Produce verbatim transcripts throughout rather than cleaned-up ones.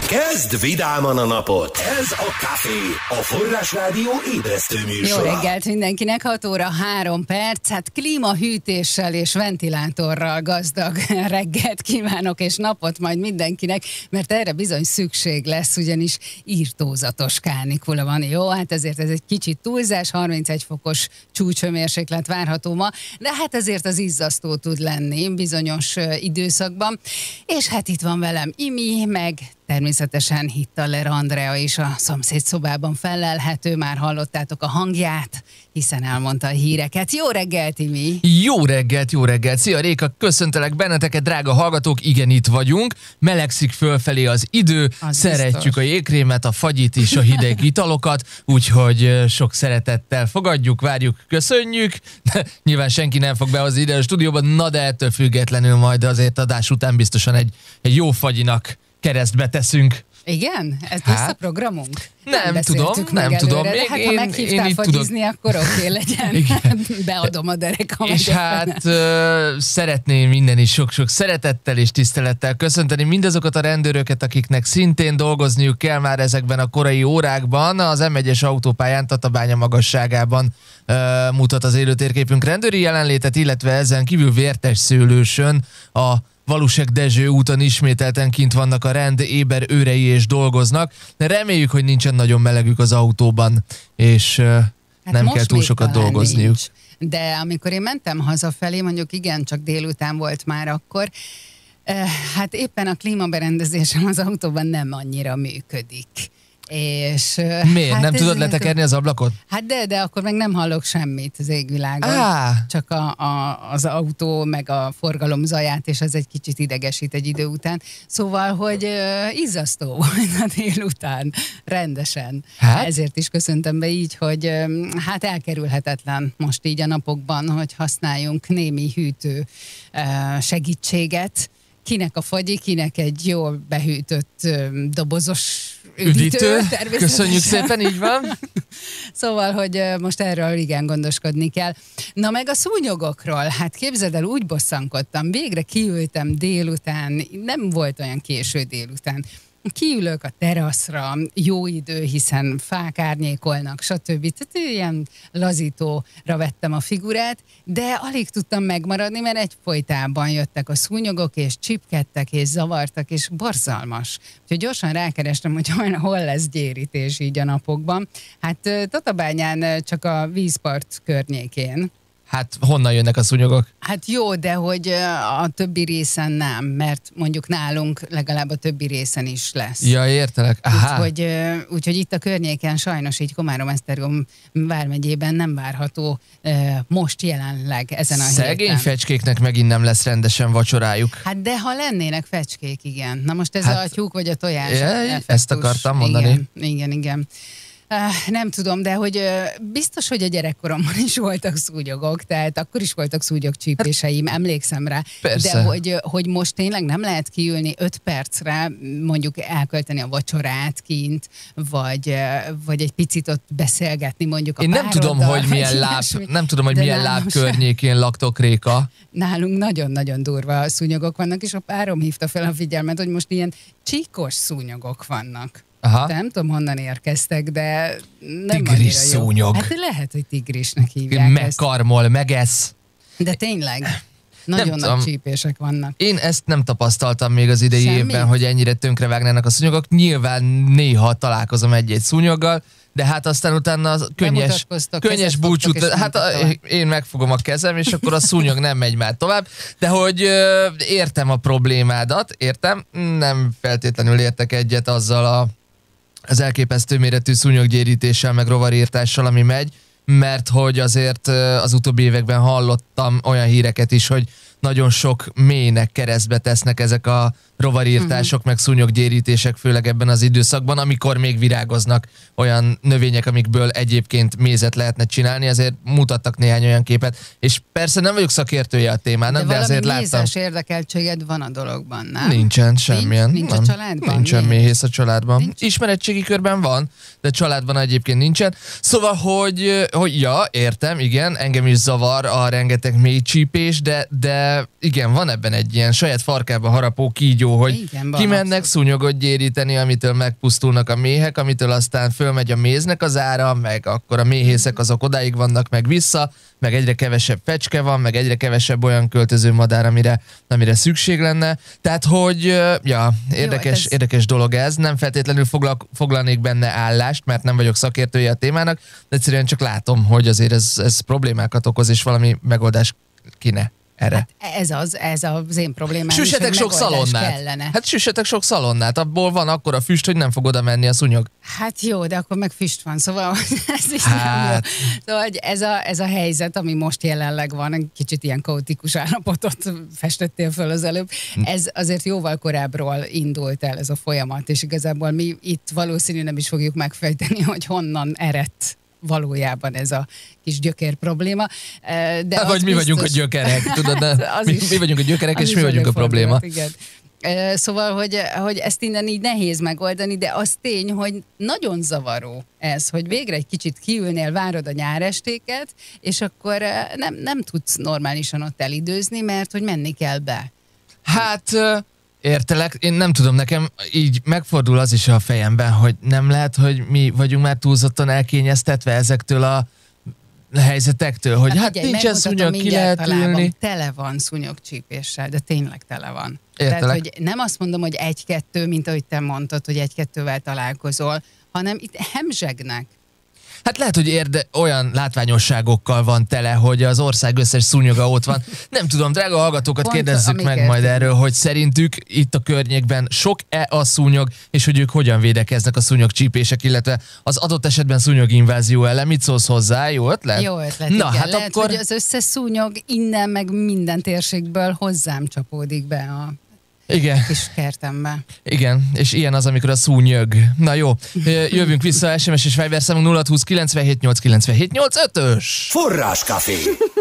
Kezd vidáman a napot! Ez a Café, a Forrásrádió ébresztő műsora. Jó reggelt mindenkinek, hat óra három perc, hát klímahűtéssel és ventilátorral gazdag reggelt kívánok és napot majd mindenkinek, mert erre bizony szükség lesz, ugyanis írtózatos kánikula van. Jó, hát ezért ez egy kicsit túlzás, harmincegy fokos csúcshőmérséklet várható ma, de hát ezért az izzasztó tud lenni bizonyos időszakban. És hát itt van velem Imi, meg természetesen Hittaler Andrea is a szomszéd szobában fellelhető, már hallottátok a hangját, hiszen elmondta a híreket. Jó reggelt, Imi! Jó reggelt, jó reggelt! Szia Réka, köszöntelek benneteket, drága hallgatók, igen, itt vagyunk, melegszik fölfelé az idő, az szeretjük biztos a jégkrémet, a fagyit és a hideg italokat, úgyhogy sok szeretettel fogadjuk, várjuk, köszönjük. Nyilván senki nem fog behozni ide a stúdióban, na de ettől függetlenül majd azért adás után biztosan egy, egy jó fagyinak keresztbe teszünk. Igen? Ez hát, lesz a programunk? Nem, nem tudom, nem tudom. Még hát, ha meghívtál fagyizni, akkor oké okay, legyen. Beadom a derekam. És hát uh, szeretném innen is sok-sok szeretettel és tisztelettel köszönteni mindazokat a rendőröket, akiknek szintén dolgozniuk kell már ezekben a korai órákban. Az em egyes autópályán Tatabánya magasságában uh, mutat az élőtérképünk rendőri jelenlétet, illetve ezen kívül Vértesszőlősön a Valusek Dezső úton ismételten kint vannak a rend éber őrei és dolgoznak. Reméljük, hogy nincsen nagyon melegük az autóban, és uh, hát nem kell túl sokat dolgozniuk. Nincs. De amikor én mentem hazafelé, mondjuk igen, csak délután volt már akkor, uh, hát éppen a klímaberendezésem az autóban nem annyira működik. És, miért? Hát nem tudod letekerni az ablakot? Hát de, de akkor meg nem hallok semmit az égvilágon. Ah. Csak a, a, az autó, meg a forgalom zaját, és ez egy kicsit idegesít egy idő után. Szóval, hogy uh, izzasztó volt a délután, rendesen. Hát? Ezért is köszöntem be így, hogy um, hát elkerülhetetlen most így a napokban, hogy használjunk némi hűtő uh, segítséget. Kinek a fagyi, kinek egy jól behűtött um, dobozos üdítő. üdítő Köszönjük szépen, így van. Szóval, hogy most erről igen gondoskodni kell. Na meg a szúnyogokról, hát képzeld el, úgy bosszankodtam, végre kiültem délután, nem volt olyan késő délután. Kiülök a teraszra, jó idő, hiszen fák árnyékolnak, stb. Tehát ilyen lazítóra vettem a figurát, de alig tudtam megmaradni, mert egyfolytában jöttek a szúnyogok, és csipkedtek, és zavartak, és borzalmas. Úgyhogy gyorsan rákerestem, hogy hol lesz gyérítés így a napokban. Hát Tatabányán csak a vízpart környékén. Hát honnan jönnek a szúnyogok? Hát jó, de hogy a többi részen nem, mert mondjuk nálunk legalább a többi részen is lesz. Ja, értelek. Úgyhogy, úgyhogy itt a környéken sajnos így Komárom-Esztergom vármegyében nem várható most jelenleg ezen a héten. Szegény fecskéknek megint nem lesz rendesen vacsorájuk. Hát de ha lennének fecskék, igen. Na most ez hát, a tyúk vagy a tojás ja, effektus. Ezt akartam mondani. Igen, igen, igen. Uh, nem tudom, de hogy uh, biztos, hogy a gyerekkoromban is voltak szúnyogok, tehát akkor is voltak szúnyogcsípéseim, emlékszem rá. Persze. De hogy, hogy most tényleg nem lehet kiülni öt percre, mondjuk elkölteni a vacsorát kint, vagy, uh, vagy egy picit ott beszélgetni mondjuk a Én nem tudom, hogy milyen láb, nem tudom, hogy milyen láb környékén laktok, Réka. Nálunk nagyon-nagyon durva szúnyogok vannak, és a párom hívta fel a figyelmet, hogy most ilyen csíkos szúnyogok vannak. Aha. Nem tudom, honnan érkeztek, de nem tigris szúnyog. Hát lehet, hogy tigrisnek hívják megkarmol, megesz. De tényleg, nagyon nagy csípések vannak. Én ezt nem tapasztaltam még az idei Semmi? évben, hogy ennyire tönkrevágnának a szúnyogok. Nyilván néha találkozom egy-egy szúnyoggal, de hát aztán utána a könnyes, könnyes búcsút, hát a, én megfogom a kezem, és akkor a szúnyog nem megy már tovább. De hogy ö, értem a problémádat, értem, nem feltétlenül értek egyet azzal a az elképesztő méretű szúnyoggyérítéssel, meg rovarírtással, ami megy, mert hogy azért az utóbbi években hallottam olyan híreket is, hogy nagyon sok mélynek keresztbe tesznek ezek a rovarírtások, uh-huh. meg szúnyoggyérítések, főleg ebben az időszakban, amikor még virágoznak olyan növények, amikből egyébként mézet lehetne csinálni, azért mutattak néhány olyan képet, és persze nem vagyok szakértője a témának, de, de azért láttam. De valami mézes érdekeltséged van a dologban, nem? Nincsen semmilyen. Nincs, nincs a családban? Nincsen méhész a családban. Nincs. Ismeretségi körben van, de családban egyébként nincsen. Szóval, hogy, hogy ja, értem, igen, engem is zavar a rengeteg mély csípés, de, de de igen, van ebben egy ilyen saját farkába harapó kígyó, hogy igen, kimennek szúnyogot gyéríteni, amitől megpusztulnak a méhek, amitől aztán fölmegy a méznek az ára, meg akkor a méhészek azok odáig vannak meg vissza, meg egyre kevesebb fecske van, meg egyre kevesebb olyan költöző madár, amire, amire szükség lenne. Tehát, hogy ja, érdekes, Jó, ez... érdekes dolog ez. Nem feltétlenül foglal, foglalnék benne állást, mert nem vagyok szakértője a témának, de egyszerűen csak látom, hogy azért ez, ez problémákat okoz, és valami megoldás kéne erre. Hát ez az, ez az én problémám. Süssetek sok szalonnát. Kellene. Hát süssetek sok szalonnát, abból van akkora füst, hogy nem fog oda menni a szúnyog. Hát jó, de akkor meg füst van, szóval ez is hát... nem jó. Szóval ez a, ez a helyzet, ami most jelenleg van, kicsit ilyen kaotikus állapotot festettél föl az előbb, ez azért jóval korábbról indult el ez a folyamat, és igazából mi itt valószínű nem is fogjuk megfejteni, hogy honnan eredt valójában ez a kis gyökér probléma. De hát, vagy mi biztos... vagyunk a gyökerek, tudod, de mi, mi vagyunk a gyökerek, és mi vagyunk a probléma. Igen. Szóval, hogy, hogy ezt innen így nehéz megoldani, de az tény, hogy nagyon zavaró ez, hogy végre egy kicsit kiülnél, várod a nyárestéket, és akkor nem, nem tudsz normálisan ott elidőzni, mert hogy menni kell be. Hát... Értelek, én nem tudom, nekem így megfordul az is a fejemben, hogy nem lehet, hogy mi vagyunk már túlzottan elkényeztetve ezektől a helyzetektől, hogy hát, hát nincsen szúnyog, ki lehet ülni. Tele van szúnyogcsípéssel, de tényleg tele van. Értelek. Tehát, hogy nem azt mondom, hogy egy-kettő, mint ahogy te mondtad, hogy egy-kettővel találkozol, hanem itt hemzsegnek. Hát lehet, hogy érde olyan látványosságokkal van tele, hogy az ország összes szúnyoga ott van. Nem tudom, drága hallgatókat, pont kérdezzük meg majd erről, hogy szerintük itt a környékben sok-e a szúnyog, és hogy ők hogyan védekeznek a szúnyogcsípések, illetve az adott esetben szúnyoginvázió ellen. Mit szólsz hozzá? Jó ötlet? Jó ötlet, Na, igen. Hát lehet, akkor... hogy az összes szúnyog innen meg minden térségből hozzám csapódik be a... Igen. Kis kertembe. Igen, és ilyen az, amikor a szúnyög. Na jó, jövünk vissza, es em es és Viber számunk nulla húsz kilencvenhét nyolc kilencvenhét nyolc ötös. Forráskafé.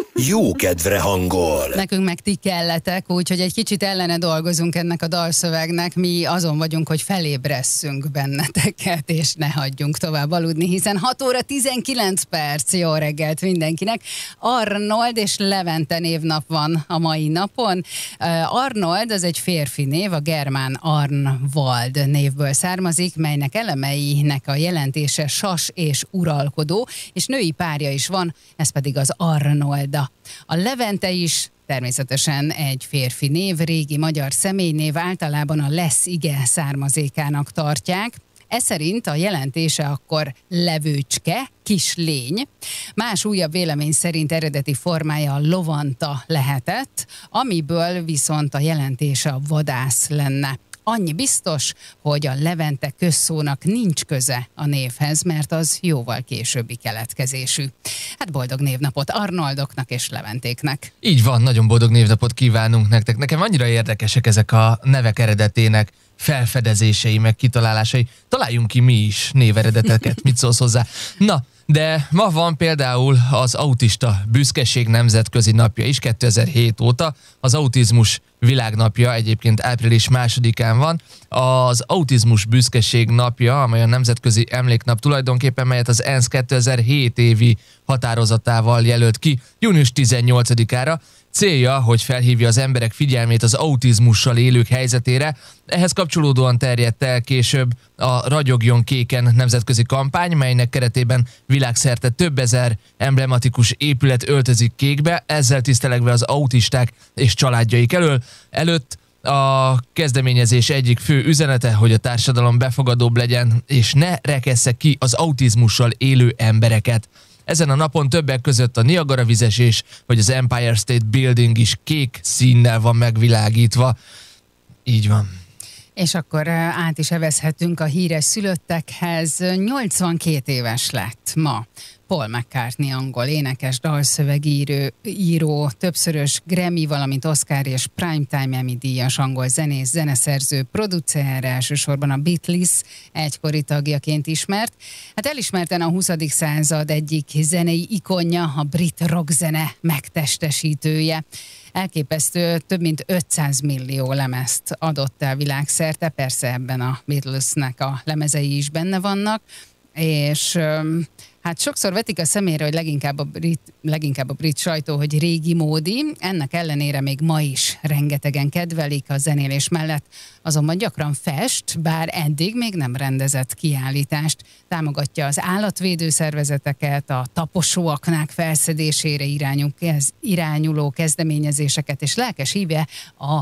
Jó kedvre hangol. Nekünk meg ti kelletek, úgyhogy egy kicsit ellene dolgozunk ennek a dalszövegnek. Mi azon vagyunk, hogy felébresszünk benneteket, és ne hagyjunk tovább aludni, hiszen hat óra tizenkilenc perc. Jó reggelt mindenkinek. Arnold és Levente névnap van a mai napon. Arnold az egy férfi név, a germán Arnwald névből származik, melynek elemeinek a jelentése sas és uralkodó, és női párja is van, ez pedig az Arnolda. A Levente is természetesen egy férfi név, régi magyar személynév, általában a lesz ige származékának tartják. Ez szerint a jelentése akkor levőcske, kis lény. Más újabb vélemény szerint eredeti formája a lovanta lehetett, amiből viszont a jelentése a vadász lenne. Annyi biztos, hogy a Levente közszónak nincs köze a névhez, mert az jóval későbbi keletkezésű. Hát boldog névnapot Arnoldoknak és Leventéknek. Így van, nagyon boldog névnapot kívánunk nektek. Nekem annyira érdekesek ezek a nevek eredetének felfedezései, meg kitalálásai. Találjunk ki mi is néveredeteket, mit szólsz hozzá? Na, de ma van például az autista büszkeség nemzetközi napja is kétezer-hét óta. Az autizmus világnapja egyébként április másodikán van. Az autizmus büszkeség napja, amely a nemzetközi emléknap tulajdonképpen, melyet az ENSZ kétezer-hét évi határozatával jelölt ki június tizennyolcadikára. Célja, hogy felhívja az emberek figyelmét az autizmussal élők helyzetére. Ehhez kapcsolódóan terjedt el később a Ragyogjon kéken nemzetközi kampány, melynek keretében világszerte több ezer emblematikus épület öltözik kékbe, ezzel tisztelegve az autisták és családjaik elől. Előtt a kezdeményezés egyik fő üzenete, hogy a társadalom befogadóbb legyen, és ne rekessze ki az autizmussal élő embereket. Ezen a napon többek között a Niagara vizesés vagy az Empire State Building is kék színnel van megvilágítva. Így van. És akkor át is evezhetünk a híres szülöttekhez. nyolcvankét éves lett ma Paul McCartney, angol énekes, dalszövegíró, író, többszörös Grammy, valamint Oscar és Primetime Emmy díjas angol zenész, zeneszerző, producer, elsősorban a Beatles egykori tagjaként ismert. Hát elismerten a huszadik század egyik zenei ikonja, a brit rockzene megtestesítője. Elképesztő, több mint ötszáz millió lemezt adott el világszerte, persze ebben a Beatlesnek a lemezei is benne vannak, és hát Hát sokszor vetik a szemére, hogy leginkább a brit, leginkább a brit sajtó, hogy régi módi, ennek ellenére még ma is rengetegen kedvelik a zenélés mellett, azonban gyakran fest, bár eddig még nem rendezett kiállítást. Támogatja az állatvédő szervezeteket, a taposóaknák felszedésére irányul, kez, irányuló kezdeményezéseket, és lelkes híve a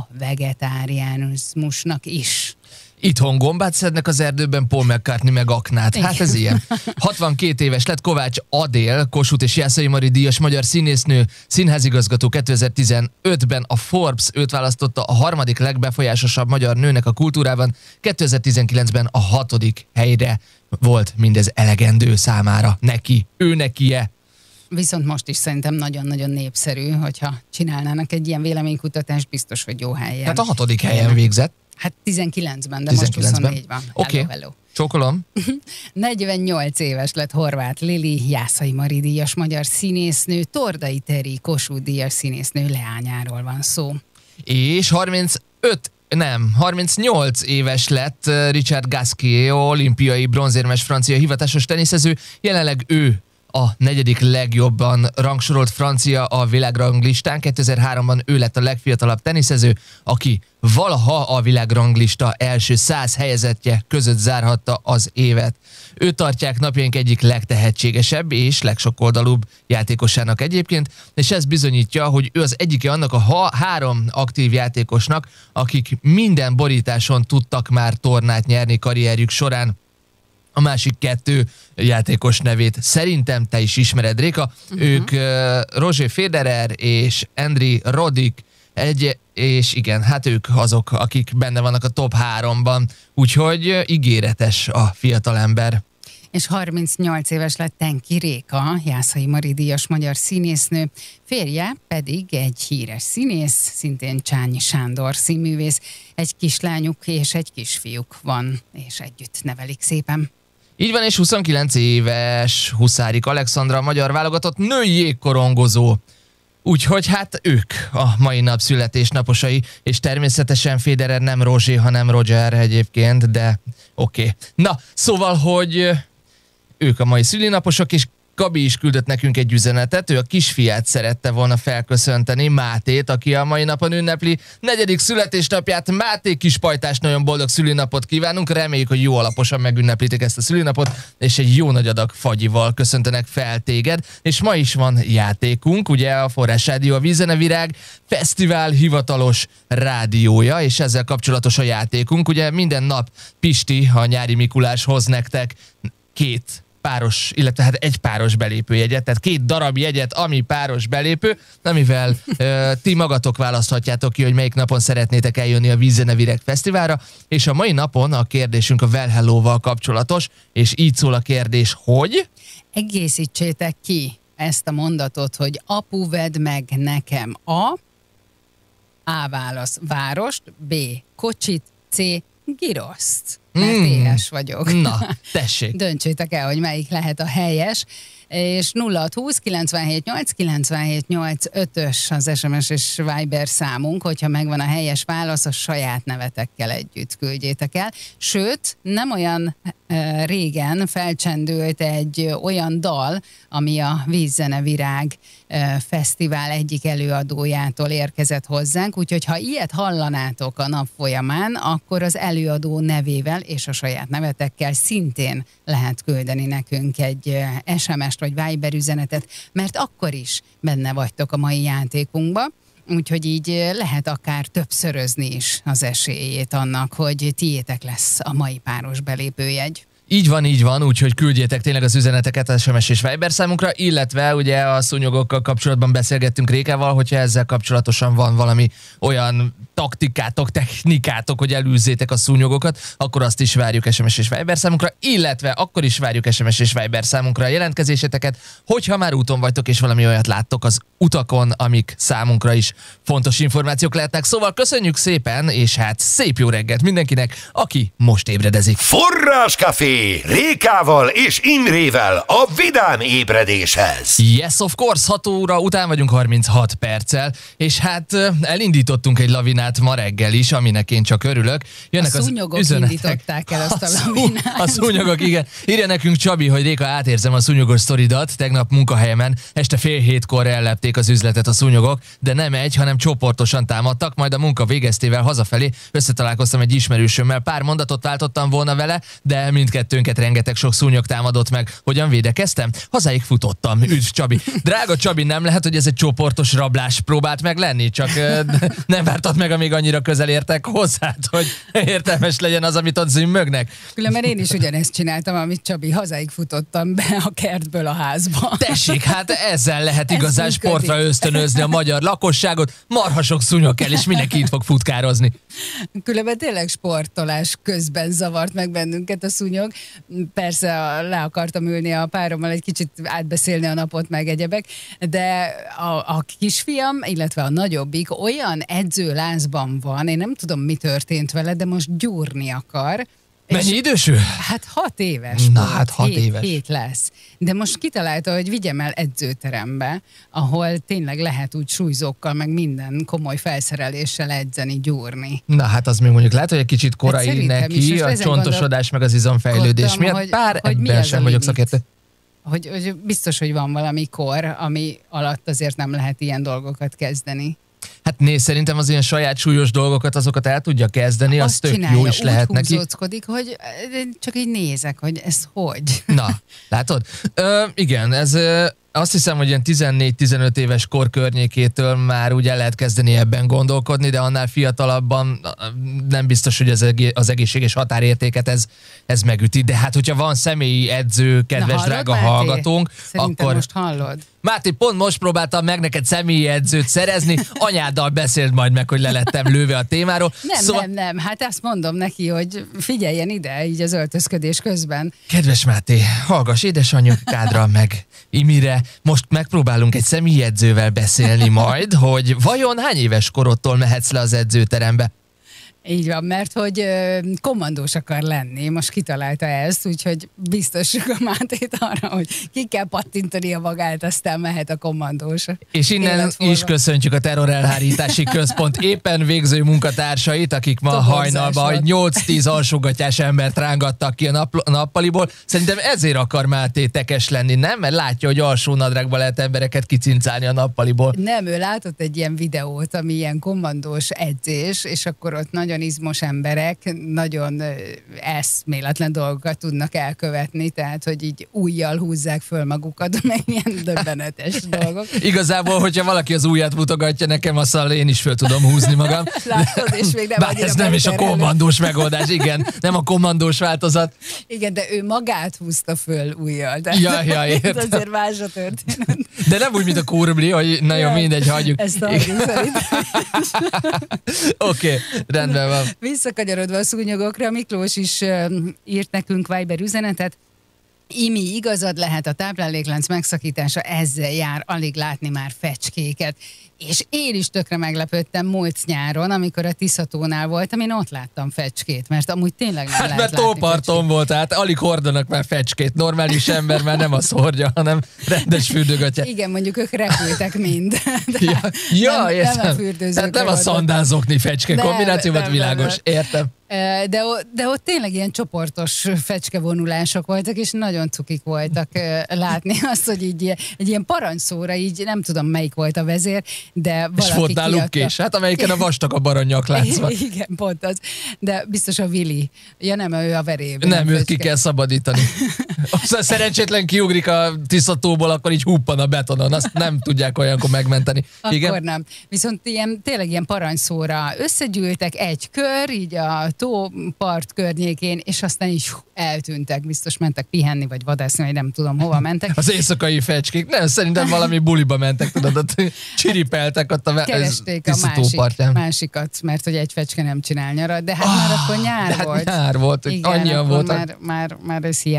vegetáriánizmusnak is. Itthon gombát szednek az erdőben, Paul McCartney meg aknát. Hát igen. Ez ilyen. hatvankét éves lett Kovács Adél, Kossuth és Jászai Mari díjas magyar színésznő, színházigazgató. kétezer-tizenötben a Forbes őt választotta a harmadik legbefolyásosabb magyar nőnek a kultúrában, kétezer-tizenkilencben a hatodik helyre volt mindez elegendő számára. Neki, ő nekie. Viszont most is szerintem nagyon-nagyon népszerű, hogyha csinálnának egy ilyen véleménykutatást, biztos, hogy jó helyen. Hát a hatodik helyen végzett. Hát tizenkilencben, de tizenkilencben. Most huszonnégy van. Oké, okay. Csókolom. negyvennyolc éves lett Horváth Lili, Jászai Mari díjas magyar színésznő, Tordai Teri, Kossuth díjas színésznő leányáról van szó. És harmincöt Nem, harmincnyolc éves lett Richard Gasquet, olimpiai bronzérmes francia hivatásos teniszező, jelenleg ő a negyedik legjobban rangsorolt francia a világranglistán. kétezer-háromban ő lett a legfiatalabb teniszező, aki valaha a világranglista első száz helyezettje között zárhatta az évet. Őt tartják napjaink egyik legtehetségesebb és legsokoldalúbb játékosának egyébként, és ez bizonyítja, hogy ő az egyike annak a ha- három aktív játékosnak, akik minden borításon tudtak már tornát nyerni karrierjük során. A másik kettő játékos nevét szerintem te is ismered, Réka. Uh-huh. Ők uh, Roger Federer és Andrei Roddick, egy, és igen, hát ők azok, akik benne vannak a top háromban, úgyhogy uh, ígéretes a fiatalember. És harmincnyolc éves lett Tenki Réka, Jászai Mari díjas magyar színésznő, férje pedig egy híres színész, szintén Csányi Sándor színművész. Egy kislányuk és egy kisfiúk van, és együtt nevelik szépen. Így van, és huszonkilenc éves Huszárik Alexandra, magyar válogatott női jégkorongozó. Úgyhogy hát ők a mai nap születésnaposai, és természetesen Federer nem Rozsé, hanem Roger egyébként, de oké. Okay. Na, szóval, hogy ők a mai szülinaposok, és Gabi is küldött nekünk egy üzenetet, ő a kisfiát szerette volna felköszönteni, Mátét, aki a mai napon ünnepli negyedik születésnapját. Máté kispajtás, nagyon boldog szülinapot kívánunk, reméljük, hogy jó alaposan megünneplitek ezt a szülinapot, és egy jó nagy adag fagyival köszöntenek fel téged, és ma is van játékunk, ugye a Forrás Rádió a Vízzenevirág Fesztivál hivatalos rádiója, és ezzel kapcsolatos a játékunk, ugye minden nap Pisti, a Nyári Mikulás hoz nektek két páros, illetve hát egy páros belépőjegyet, tehát két darab jegyet, ami páros belépő, amivel ö, ti magatok választhatjátok ki, hogy melyik napon szeretnétek eljönni a Vízzenevirág Fesztiválra, és a mai napon a kérdésünk a Well Hello-val kapcsolatos, és így szól a kérdés, hogy... Egészítsétek ki ezt a mondatot, hogy apu, vedd meg nekem a... A válasz várost, B kocsit, C giroszt. Mert mm. éhes vagyok. Na, tessék. Döntsétek el, hogy melyik lehet a helyes. És nulla hat húsz kilencvenhét nyolc kilencvenhét nyolc ötös az es em es és Viber számunk, hogyha megvan a helyes válasz, a saját nevetekkel együtt küldjétek el. Sőt, nem olyan e, régen felcsendült egy olyan dal, ami a Vízzenevirág e, Fesztivál egyik előadójától érkezett hozzánk, úgyhogy ha ilyet hallanátok a nap folyamán, akkor az előadó nevével és a saját nevetekkel szintén lehet küldeni nekünk egy es em es vagy Viber üzenetet, mert akkor is benne vagytok a mai játékunkba, úgyhogy így lehet akár többszörözni is az esélyét annak, hogy tiétek lesz a mai páros belépőjegy. Így van, így van, úgyhogy küldjétek tényleg az üzeneteket es em es és Viber számunkra, illetve ugye a szúnyogokkal kapcsolatban beszélgettünk Rékával, hogyha ezzel kapcsolatosan van valami olyan taktikátok, technikátok, hogy elűzzétek a szúnyogokat, akkor azt is várjuk es em es és Viber számunkra, illetve akkor is várjuk es em es és Viber számunkra a jelentkezéseteket, hogyha már úton vagytok és valami olyat láttok az utakon, amik számunkra is fontos információk lehetnek. Szóval köszönjük szépen, és hát szép jó reggelt mindenkinek, aki most ébredezik. Forráscafé! Café Rékával és Imrével a vidám ébredéshez. Yes, of course, hat óra után vagyunk harminchat perccel, és hát elindítottunk egy lavinát ma reggel is, aminek én csak örülök. Jönnek a szúnyogok az indították el azt a, a lavinát. A szúnyogok, igen. Írja nekünk Csabi, hogy Réka, átérzem a szúnyogos sztoridat. Tegnap munkahelyemen este fél hétkor ellepték az üzletet a szúnyogok, de nem egy, hanem csoportosan támadtak, majd a munka végeztével hazafelé összetalálkoztam egy ismerősömmel, pár mondatot váltottam volna vele, de mindkettőnket rengeteg sok szúnyog támadott meg. Hogyan védekeztem? Hazáig futottam. Üdv, Csabi. Drága Csabi, nem lehet, hogy ez egy csoportos rablás próbált meg lenni, csak nem vártad meg, amíg annyira közel értek hozzád, hogy értelmes legyen az, amit ott zümmögnek. Különben én is ugyanezt csináltam, amit Csabi, hazáig futottam be a kertből a házba. Tessék, hát ezzel lehet igazán sportra ösztönözni a magyar lakosságot. Marha sok szúnyog kell, és mindenki itt fog futkározni. Különben tényleg sportolás közben zavart meg bennünket a szúnyog. Persze le akartam ülni a párommal, egy kicsit átbeszélni a napot, meg egyebek, de a, a kisfiam, illetve a nagyobbik olyan edzőlázban van, én nem tudom, mi történt vele, de most gyúrni akar. Mennyi idős ő? Hát hat éves. Na hát hat hét, éves. Hét lesz. De most kitalálta, hogy vigyem el edzőterembe, ahol tényleg lehet úgy súlyzókkal, meg minden komoly felszereléssel edzeni, gyúrni. Na hát az még mondjuk lehet, hogy egy kicsit korai hát neki, a csontosodás meg az izomfejlődés miatt. Hogy, Pár hogy ebben sem vagyok szakértő. Hogy, hogy biztos, hogy van valami kor, ami alatt azért nem lehet ilyen dolgokat kezdeni. Hát nézd, szerintem az ilyen saját súlyos dolgokat, azokat el tudja kezdeni, az tök jó is lehet neki. Úgy húzóckodik, hogy csak így nézek, hogy ez hogy. Na, látod? Ö, igen, ez... Ö, azt hiszem, hogy ilyen tizennégy-tizenöt éves kor környékétől már úgy el lehet kezdeni ebben gondolkodni, de annál fiatalabban nem biztos, hogy az egészséges határértéket ez, ez megüti. De hát, hogyha van személyi edző, kedves, Na, hallod, drága Máté? Hallgatónk, Szerintem akkor... most hallod. Máté, pont most próbáltam meg neked személyi edzőt szerezni, anyáddal beszéld majd meg, hogy le lettem lőve a témáról. Nem, szóval... nem, nem, hát azt mondom neki, hogy figyeljen ide, így az öltözködés közben. Kedves Máté, hallgass édesanyjukádra meg Imire, most megpróbálunk egy személyi edzővel beszélni majd, hogy vajon hány éves korodtól mehetsz le az edzőterembe? Így van, mert hogy ö, kommandós akar lenni, most kitalálta ezt, úgyhogy biztosjuk a Mátét arra, hogy ki kell pattintani a magát, aztán mehet a kommandós. És innen Életforma. is köszöntjük a Terrorelhárítási Központ éppen végző munkatársait, akik ma Toborzás hajnalban nyolc-tíz alsógatyás embert rángattak ki a nap, nappaliból. Szerintem ezért akar Máté tekes lenni, nem? Mert látja, hogy alsó nadrágban lehet embereket kicincálni a nappaliból. Nem, ő látott egy ilyen videót, ami ilyen kommandós edzés, és akkor ott nagyon izmos emberek nagyon eszméletlen dolgokat tudnak elkövetni, tehát, hogy így ujjal húzzák föl magukat, meg ilyen döbbenetes dolgok. Igazából, hogyha valaki az ujját mutogatja nekem, azzal én is föl tudom húzni magam. Látod, és még nem Bár ez nem is a kommandós megoldás, igen, nem a kommandós változat. Igen, de ő magát húzta föl ujjal. Tehát ja, ja, értem. Azért más a történet. De nem úgy, mint a kurmli, hogy nagyon mindegy, hagyjuk. Ezt hagyjuk szerintem. Oké, okay, rendben. Visszakanyarodva a szúnyogokra, Miklós is uh, írt nekünk Viber üzenetet. Imi, igazad lehet, a tápláléklánc megszakítása ezzel jár, alig látni már fecskéket. És én is tökre meglepődtem múlt nyáron, amikor a Tiszatónál voltam, én ott láttam fecskét, mert amúgy tényleg nem hát lehet mert tóparton volt, tehát alig hordanak már fecskét. Normális ember már nem azt hordja, hanem rendes fürdőgatja. Igen, mondjuk ők repültek mind. ja, ja nem, értem. Nem a fürdőzőkre. Hát nem a szandázokni fecske kombinációban világos, nem, értem. De, de ott tényleg ilyen csoportos fecskevonulások voltak, és nagyon cukik voltak látni azt, hogy így egy ilyen parancsszóra, így nem tudom melyik volt a vezér, de valaki és volt náluk kés, hát amelyiken a vastag a baranyaklánc van. Igen, pont az. De biztos a Willy. Ja nem, ő a veréb. Nem, nem őt ki kell szabadítani. Aztán szerencsétlen kiugrik a Tiszatóból, akkor így huppan a betonon, azt nem tudják olyankor megmenteni. Igen? Akkor nem. Viszont ilyen, tényleg ilyen parancsszóra összegyűltek egy kör, így a tópart környékén, és aztán így eltűntek, biztos mentek pihenni, vagy vadászni, vagy nem tudom, hova mentek. Az éjszakai fecskék, nem, szerintem valami buliba mentek, tudod, ott csiripeltek ott a keresték a másik, másikat, mert hogy egy fecske nem csinál nyarat, de hát oh, már akkor nyár hát volt. nyár volt, hogy igen, annyian volt. Már, már, már ez hiába volt.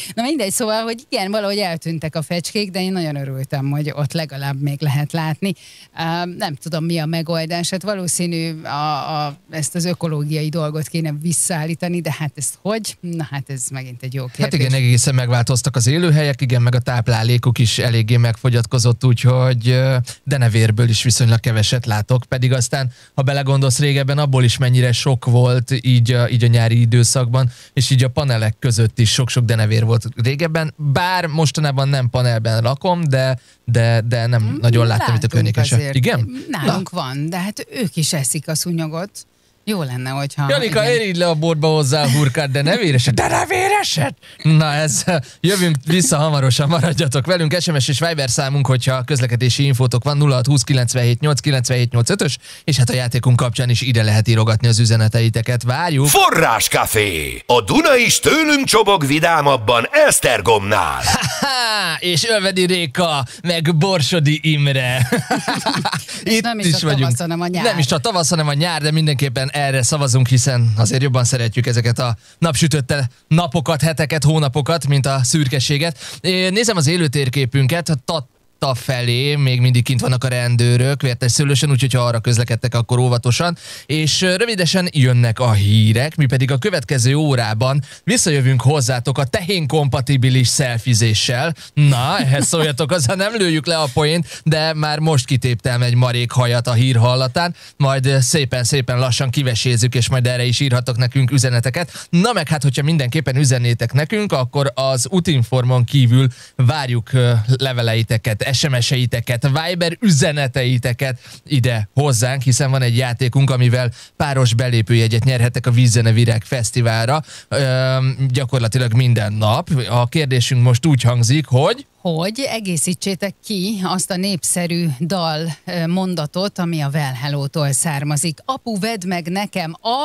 Na mindegy, szóval, hogy igen, valahogy eltűntek a fecskék, de én nagyon örültem, hogy ott legalább még lehet látni. Uh, nem tudom, mi a megoldás, hát valószínű a, a, ezt az ökológiai dolgot kéne visszaállítani, de hát ez hogy? Na hát ez megint egy jó kérdés. Hát igen, egészen megváltoztak az élőhelyek, igen, meg a táplálékuk is eléggé megfogyatkozott, úgyhogy denevérből is viszonylag keveset látok, pedig aztán, ha belegondolsz, régebben abból is mennyire sok volt így a, így a nyári időszakban, és így a panelek között is sok-sok denevér volt régebben, bár mostanában nem panelben lakom, de, de, de nem hmm, nagyon láttam itt a környékesen. Igen? Nálunk Na. van, de hát ők is eszik a szúnyogot. Jó lenne, hogyha... Janika, éríd le a bordba hozzá a hurkát, de ne véreset, de ne véreset! Na ez, jövünk vissza hamarosan, maradjatok velünk. es em es és Viber számunk, hogyha közlekedési infótok van, nulla hat húsz kilencvenhét nyolc kilencvenhét nyolc ötös, és hát a játékunk kapcsán is ide lehet írogatni az üzeneteiteket. Várjuk! Forráscafé! A Duna is tőlünk csobog vidámabban Esztergomnál. Ha-ha! És Ölvedi Réka, meg Borsodi Imre. Itt nem is, is a vagyunk. Tavasz, hanem a nyár. Nem is a tavasz, hanem a nyár, de mindenképpen erre szavazunk, hiszen azért jobban szeretjük ezeket a napsütötte napokat, heteket, hónapokat, mint a szürkeséget. Nézem az élőtérképünket, a Tatta felé még mindig kint vannak a rendőrök, Vértes Szőlősen, úgyhogy ha arra közlekedtek, akkor óvatosan. És rövidesen jönnek a hírek, mi pedig a következő órában visszajövünk hozzátok a tehén-kompatibilis szelfizéssel. Na, ehhez szóljatok, azzal nem lőjük le a poént, de már most kitéptem egy marék hajat a hír hallatán, majd szépen-szépen lassan kivesézzük, és majd erre is írhatok nekünk üzeneteket. Na meg hát, hogyha mindenképpen üzennétek nekünk, akkor az Útinformon kívül várjuk leveleiteket, es em es-eiteket, Viber üzeneteiteket ide hozzánk, hiszen van egy játékunk, amivel páros belépőjegyet nyerhetek a Vízzenevirág Fesztiválra, Üm, gyakorlatilag minden nap. A kérdésünk most úgy hangzik, hogy... Hogy egészítsétek ki azt a népszerű dal mondatot, ami a Well Hello-tól származik. Apu, vedd meg nekem a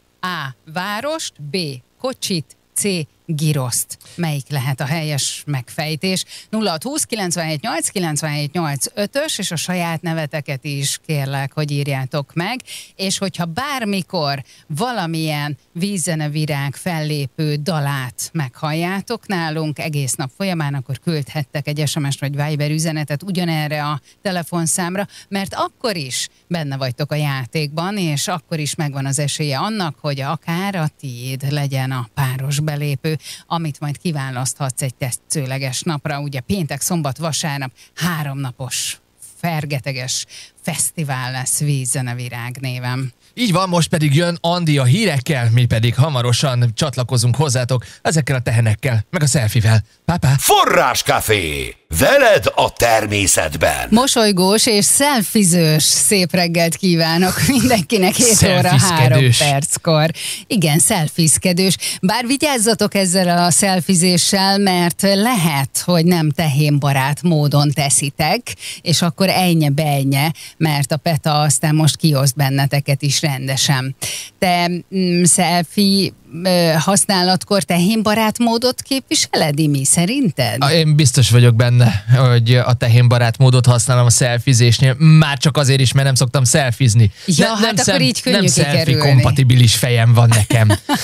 A. várost, B. kocsit, C. giroszt. Melyik lehet a helyes megfejtés? nulla hat húsz kilencvenhét nyolc kilencvenhét nyolc ötös, és a saját neveteket is kérlek, hogy írjátok meg. És hogyha bármikor valamilyen Vízzenevirág fellépő dalát meghalljátok nálunk egész nap folyamán, akkor küldhettek egy es em es vagy Viber üzenetet ugyanerre a telefonszámra, mert akkor is benne vagytok a játékban, és akkor is megvan az esélye annak, hogy akár a tiéd legyen a páros belépő, amit majd kiválaszthatsz egy tetszőleges napra. Ugye péntek, szombat, vasárnap háromnapos, fergeteges fesztivál lesz Vízzenevirág néven. Így van, most pedig jön Andi a hírekkel, mi pedig hamarosan csatlakozunk hozzátok ezekkel a tehenekkel, meg a szelfivel. Pápá! Forráscafé! Veled a természetben! Mosolygós és szelfizős szép reggelt kívánok mindenkinek hét óra három perckor. Igen, szelfizkedős. Bár vigyázzatok ezzel a szelfizéssel, mert lehet, hogy nem tehénbarát módon teszitek, és akkor ejnye bejnye, mert a PETA aztán most kioszt benneteket is rendesen. Te mm, szelfi használatkor tehénbarát módot képviseled, Imi, szerinted? Én biztos vagyok benne, hogy a tehénbarát módot használom a szelfizésnél, már csak azért is, mert nem szoktam szelfizni. Ja, ne, hát nem akkor szem, így könnyű nem kikerülni. Nem szelfi-kompatibilis fejem van nekem.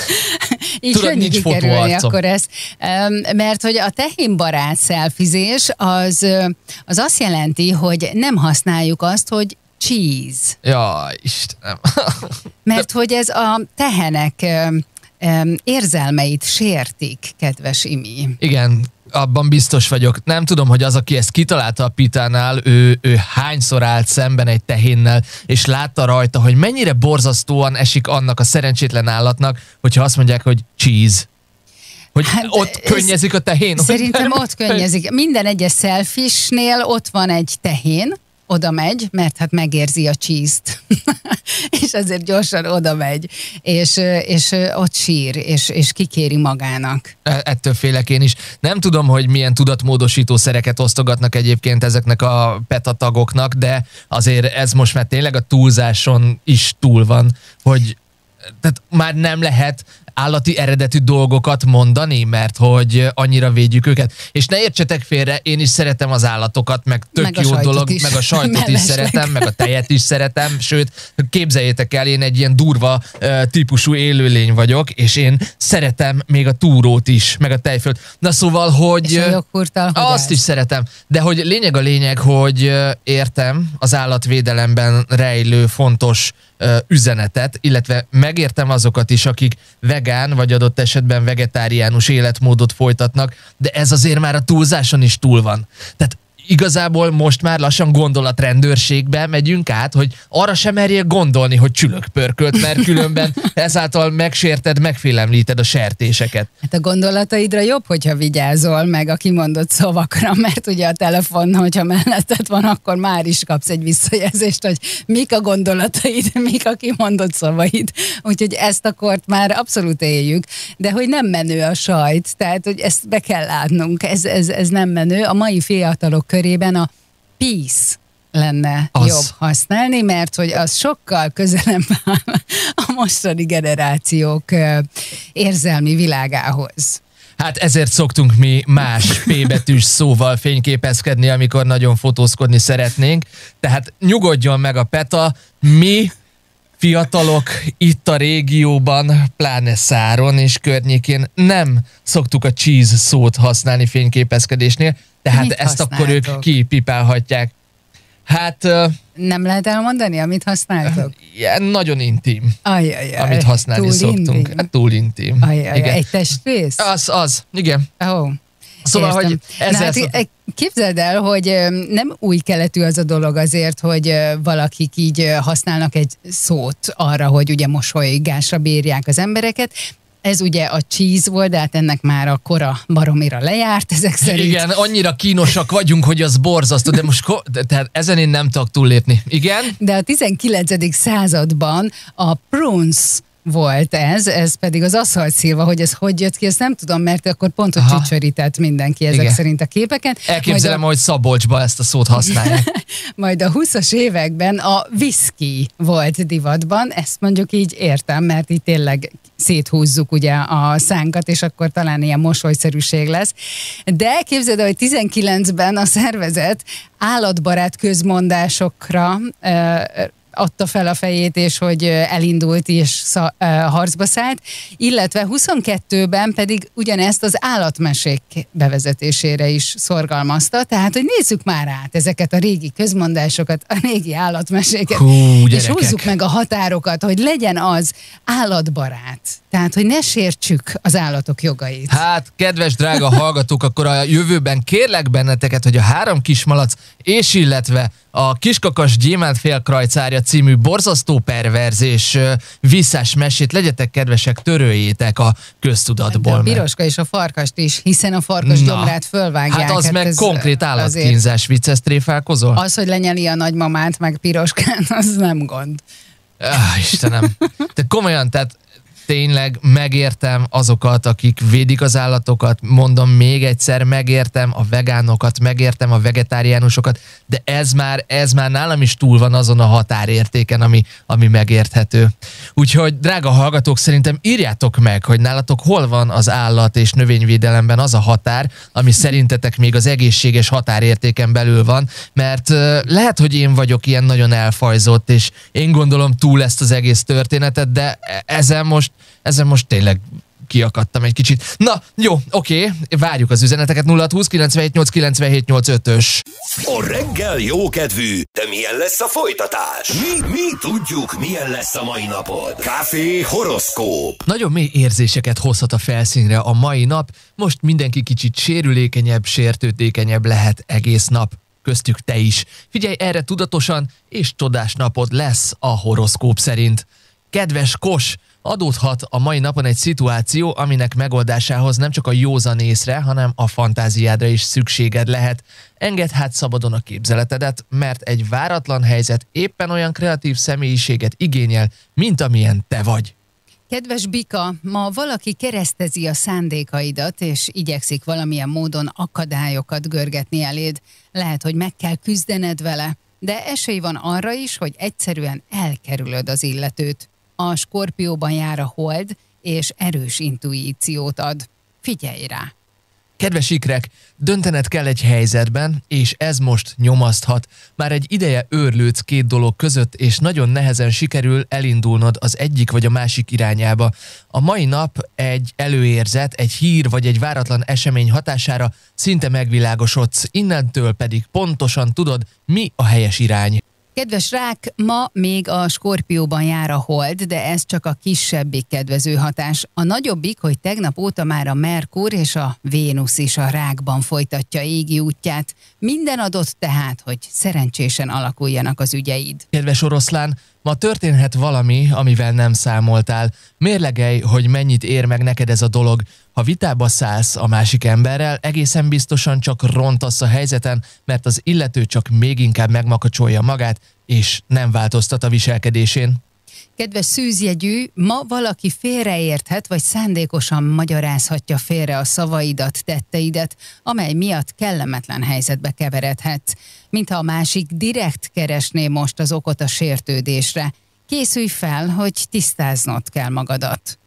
így Tudod, könnyű nincs kikerülni akkor ezt. Mert hogy a tehénbarát szelfizés az, az azt jelenti, hogy nem használjuk azt, hogy cheese. Ja, Istenem. Mert hogy ez a tehenek érzelmeit sértik, kedves Imi. Igen, abban biztos vagyok. Nem tudom, hogy az, aki ezt kitalálta a Pitánál, ő, ő hányszor állt szemben egy tehénnel, és látta rajta, hogy mennyire borzasztóan esik annak a szerencsétlen állatnak, hogyha azt mondják, hogy cheese. Hogy hát ott könnyezik a tehén. Szerintem ott könnyezik. Minden egyes selfisnél ott van egy tehén, oda megy, mert hát megérzi a cheese-t. és azért gyorsan oda megy, és, és ott sír, és, és kikéri magának. Ettől félek én is. Nem tudom, hogy milyen tudatmódosító szereket osztogatnak egyébként ezeknek a PETA tagoknak, de azért ez most már tényleg a túlzáson is túl van, hogy tehát már nem lehet állati eredetű dolgokat mondani, mert hogy annyira védjük őket. És ne értsetek félre, én is szeretem az állatokat, meg tök meg jó dolog, is. meg a sajtot is szeretem, meg a tejet is szeretem, sőt, képzeljétek el, én egy ilyen durva uh, típusú élőlény vagyok, és én szeretem még a túrót is, meg a tejfölt. Na szóval, hogy... És a joghurttal, hogy azt is szeretem. De hogy lényeg a lényeg, hogy értem az állatvédelemben rejlő fontos uh, üzenetet, illetve megértem azokat is, akik vegán, vagy adott esetben vegetáriánus életmódot folytatnak, de ez azért már a túlzáson is túl van. Tehát igazából most már lassan gondolatrendőrségbe megyünk át, hogy arra sem merjél gondolni, hogy csülökpörkölt, mert különben ezáltal megsérted, megfélemlíted a sertéseket. Hát a gondolataidra jobb, hogyha vigyázol meg a kimondott szavakra, mert ugye a telefon, hogyha melletted van, akkor már is kapsz egy visszajelzést, hogy mik a gondolataid, mik a kimondott szavaid. Úgyhogy ezt a kort már abszolút éljük, de hogy nem menő a sajt, tehát hogy ezt be kell látnunk, ez, ez, ez nem menő. A mai fiatalok körében a peace lenne az jobb használni, mert hogy az sokkal közelebb áll a mostani generációk érzelmi világához. Hát ezért szoktunk mi más P betűs szóval fényképezkedni, amikor nagyon fotózkodni szeretnénk. Tehát nyugodjon meg a PETA, mi fiatalok itt a régióban, pláne Száron és környékén nem szoktuk a cheese szót használni fényképezkedésnél, tehát mit ezt használtok? Akkor ők kipipálhatják. Hát... Uh, nem lehet elmondani, amit használtok? Ja, nagyon intim, ajajaj, amit használni túl szoktunk. Intim. Hát, túl intim. Ajajaj, igen. Egy testrész? Az, az, igen. Oh. Szóval, értem. Hogy ezzel... Na, hát, képzeld el, hogy nem új keletű az a dolog azért, hogy valakik így használnak egy szót arra, hogy ugye mosolygásra bírják az embereket. Ez ugye a cheese volt, de hát ennek már a kora baromira lejárt, ezek szerint. Igen, annyira kínosak vagyunk, hogy az borzasztó, de most tehát ezen én nem tudok túllépni. Igen? De a tizenkilencedik században a prunes volt ez, ez pedig az aszfaltszilva, hogy ez hogy jött ki, ezt nem tudom, mert akkor pont, hogy csücsörített mindenki ezek Igen. szerint a képeken. Elképzelem, a... hogy Szabolcsba ezt a szót használják. Majd a huszas években a whisky volt divatban, ezt mondjuk így értem, mert így tényleg széthúzzuk ugye a szánkat, és akkor talán ilyen mosolyszerűség lesz. De képzeld el, hogy tizenkilencben a szervezet állatbarát közmondásokra adta fel a fejét, és hogy elindult és harcba szállt, illetve huszonkettőben pedig ugyanezt az állatmesék bevezetésére is szorgalmazta, tehát hogy nézzük már át ezeket a régi közmondásokat, a régi állatmeséket, Hú, és húzzuk meg a határokat, hogy legyen az állatbarát. Tehát, hogy ne sértsük az állatok jogait. Hát, kedves drága hallgatók, akkor a jövőben kérlek benneteket, hogy a Három kismalac és illetve a Kiskakas gyémánt félkrajcárja című borzasztó perverz és visszás mesét legyetek kedvesek, töröljétek a köztudatból. De a piroska és a farkast is, hiszen a farkas Na, gyomrát fölvágják. Hát az hát meg konkrét állatkínzás, vicces tréfálkozol? Az, hogy lenyeli a nagymamát, meg piroskán, az nem gond. Ah, Istenem. De komolyan, tehát tényleg megértem azokat, akik védik az állatokat, mondom még egyszer, megértem a vegánokat, megértem a vegetáriánusokat, de ez már, ez már nálam is túl van azon a határértéken, ami, ami megérthető. Úgyhogy, drága hallgatók, szerintem írjátok meg, hogy nálatok hol van az állat és növényvédelemben az a határ, ami szerintetek még az egészséges határértéken belül van, mert uh, lehet, hogy én vagyok ilyen nagyon elfajzott, és én gondolom túl ezt az egész történetet, de ezen most Ezen most tényleg kiakadtam egy kicsit. Na, jó, oké, várjuk az üzeneteket. nulla húsz kilencvenhét nyolc kilencvenhét nyolc ötös. A reggel jókedvű, de milyen lesz a folytatás? Mi, mi tudjuk, milyen lesz a mai napod. Café horoszkóp. Nagyon mély érzéseket hozhat a felszínre a mai nap. Most mindenki kicsit sérülékenyebb, sértőtékenyebb lehet egész nap. Köztük te is. Figyelj erre tudatosan, és csodás napod lesz a horoszkóp szerint. Kedves Kos, adódhat a mai napon egy szituáció, aminek megoldásához nem csak a józan észre, hanem a fantáziádra is szükséged lehet. Engedd hát szabadon a képzeletedet, mert egy váratlan helyzet éppen olyan kreatív személyiséget igényel, mint amilyen te vagy. Kedves Bika, ma valaki keresztezi a szándékaidat, és igyekszik valamilyen módon akadályokat görgetni eléd. Lehet, hogy meg kell küzdened vele, de esély van arra is, hogy egyszerűen elkerülöd az illetőt. A Skorpióban jár a hold, és erős intuíciót ad. Figyelj rá! Kedves ikrek, döntened kell egy helyzetben, és ez most nyomaszthat. Már egy ideje őrlődsz két dolog között, és nagyon nehezen sikerül elindulnod az egyik vagy a másik irányába. A mai nap egy előérzet, egy hír vagy egy váratlan esemény hatására szinte megvilágosodsz, innentől pedig pontosan tudod, mi a helyes irány. Kedves rák, ma még a Skorpióban jár a hold, de ez csak a kisebbik kedvező hatás. A nagyobbik, hogy tegnap óta már a Merkur és a Vénusz is a rákban folytatja égi útját. Minden adott tehát, hogy szerencsésen alakuljanak az ügyeid. Kedves oroszlán, ma történhet valami, amivel nem számoltál. Mérlegelj, hogy mennyit ér meg neked ez a dolog. Ha vitába szállsz a másik emberrel, egészen biztosan csak rontasz a helyzeten, mert az illető csak még inkább megmakacsolja magát, és nem változtat a viselkedésén. Kedves szűzjegyű, ma valaki félreérthet, vagy szándékosan magyarázhatja félre a szavaidat, tetteidet, amely miatt kellemetlen helyzetbe keveredhetsz. Mintha a másik direkt keresné most az okot a sértődésre. Készülj fel, hogy tisztáznod kell magadat.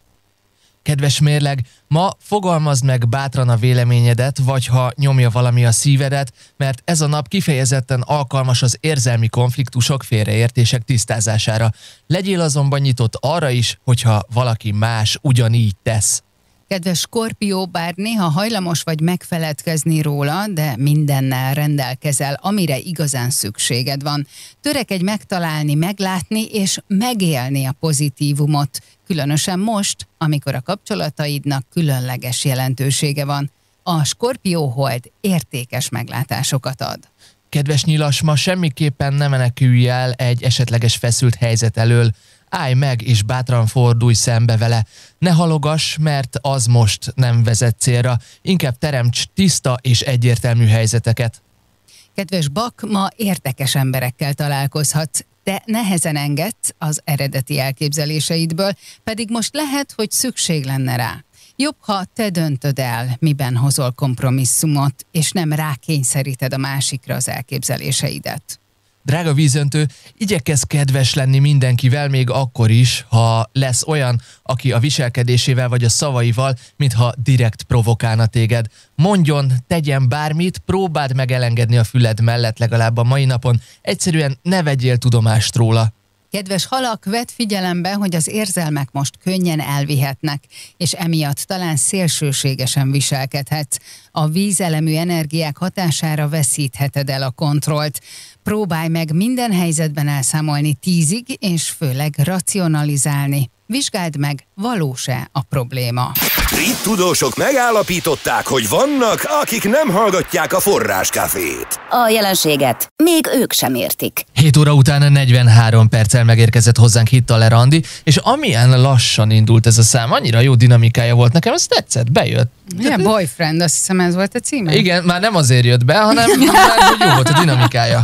Kedves mérleg, ma fogalmazd meg bátran a véleményedet, vagy ha nyomja valami a szívedet, mert ez a nap kifejezetten alkalmas az érzelmi konfliktusok, félreértések tisztázására. Legyél azonban nyitott arra is, hogyha valaki más ugyanígy tesz. Kedves Skorpió, bár néha hajlamos vagy megfeledkezni róla, de mindennel rendelkezel, amire igazán szükséged van. Törekedj megtalálni, meglátni és megélni a pozitívumot, különösen most, amikor a kapcsolataidnak különleges jelentősége van. A Skorpió hold értékes meglátásokat ad. Kedves nyilas, ma semmiképpen ne menekülj el egy esetleges feszült helyzet elől. Állj meg és bátran fordulj szembe vele. Ne halogass, mert az most nem vezet célra. Inkább teremts tiszta és egyértelmű helyzeteket. Kedves Bak, ma érdekes emberekkel találkozhatsz. Te nehezen engedsz az eredeti elképzeléseidből, pedig most lehet, hogy szükség lenne rá. Jobb, ha te döntöd el, miben hozol kompromisszumot, és nem rákényszeríted a másikra az elképzeléseidet. Drága vízöntő, igyekezz kedves lenni mindenkivel, még akkor is, ha lesz olyan, aki a viselkedésével vagy a szavaival, mintha direkt provokálna téged. Mondjon, tegyen bármit, próbáld meg elengedni a füled mellett legalább a mai napon, egyszerűen ne vegyél tudomást róla. Kedves halak, vedd figyelembe, hogy az érzelmek most könnyen elvihetnek, és emiatt talán szélsőségesen viselkedhetsz. A vízelemű energiák hatására veszítheted el a kontrollt. Próbálj meg minden helyzetben elszámolni tízig, és főleg racionalizálni. Vizsgáld meg, valós-e a probléma. Brit tudósok megállapították, hogy vannak, akik nem hallgatják a Forráskafét. A jelenséget még ők sem értik. hét óra után negyvenhárom perccel megérkezett hozzánk Hittaler Andi, és amilyen lassan indult ez a szám, annyira jó dinamikája volt nekem, ez tetszett, bejött. Milyen boyfriend, azt hiszem ez volt a címe? Igen, már nem azért jött be, hanem már, hogy jó volt a dinamikája.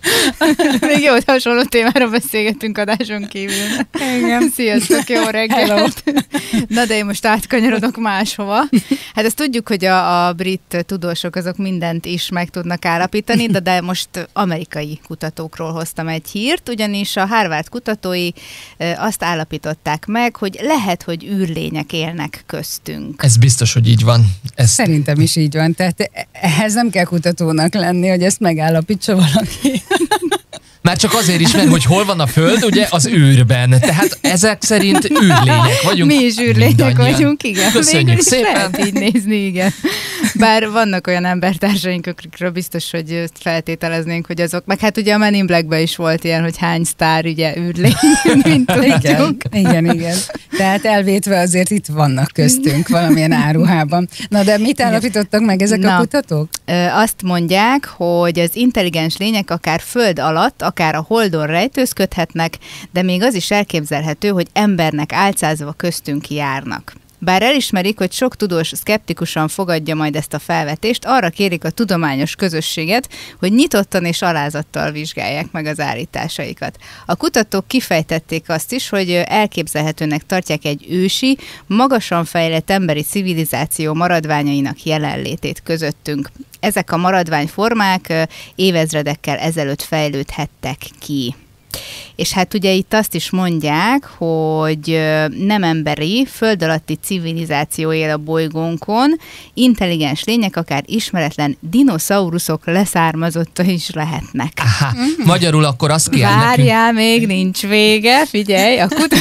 Még jó, hogy hasonló témára beszélgetünk adáson kívül. Igen. Sziasztok, jó reggelt! Na de én most átkanyarodok máshova. Hát ezt tudjuk, hogy a, a brit tudósok azok mindent is meg tudnak állapítani, de, de most amerikai kutatókról hoztam egy hírt, ugyanis a Harvard kutatói azt állapították meg, hogy lehet, hogy űrlények élnek köztünk. Ez biztos, hogy így van. Ez... Szerintem is így van, tehát ehhez nem kell kutatónak lenni, hogy ezt megállapítsa valaki. Már csak azért is, mert hogy hol van a Föld, ugye az űrben. Tehát ezek szerint űrlények vagyunk. Mi is űrlények vagyunk, igen. Köszönjük szépen. Lehet így nézni, igen. Bár vannak olyan embertársaink, akikről biztos, hogy feltételeznénk, hogy azok, meg hát ugye a Men in Blackben is volt ilyen, hogy hány sztár ugye űrlény, mint tudjuk. Igen, igen, igen. Tehát elvétve azért itt vannak köztünk valamilyen áruhában. Na de mit állapítottak meg ezek Na, a kutatók? Azt mondják, hogy az intelligens lények akár föld alatt, akár a holdon rejtőzködhetnek, de még az is elképzelhető, hogy embernek álcázva köztünk járnak. Bár elismerik, hogy sok tudós szkeptikusan fogadja majd ezt a felvetést, arra kérik a tudományos közösséget, hogy nyitottan és alázattal vizsgálják meg az állításaikat. A kutatók kifejtették azt is, hogy elképzelhetőnek tartják egy ősi, magasan fejlett emberi civilizáció maradványainak jelenlétét közöttünk. Ezek a maradványformák évezredekkel ezelőtt fejlődhettek ki. és hát ugye itt azt is mondják, hogy nem emberi, föld alatti civilizáció él a bolygónkon, intelligens lények, akár ismeretlen dinoszauruszok leszármazotta is lehetnek. Aha, mm-hmm. Magyarul akkor azt kell Várjál, nekünk... még nincs vége, figyelj, a, kutat...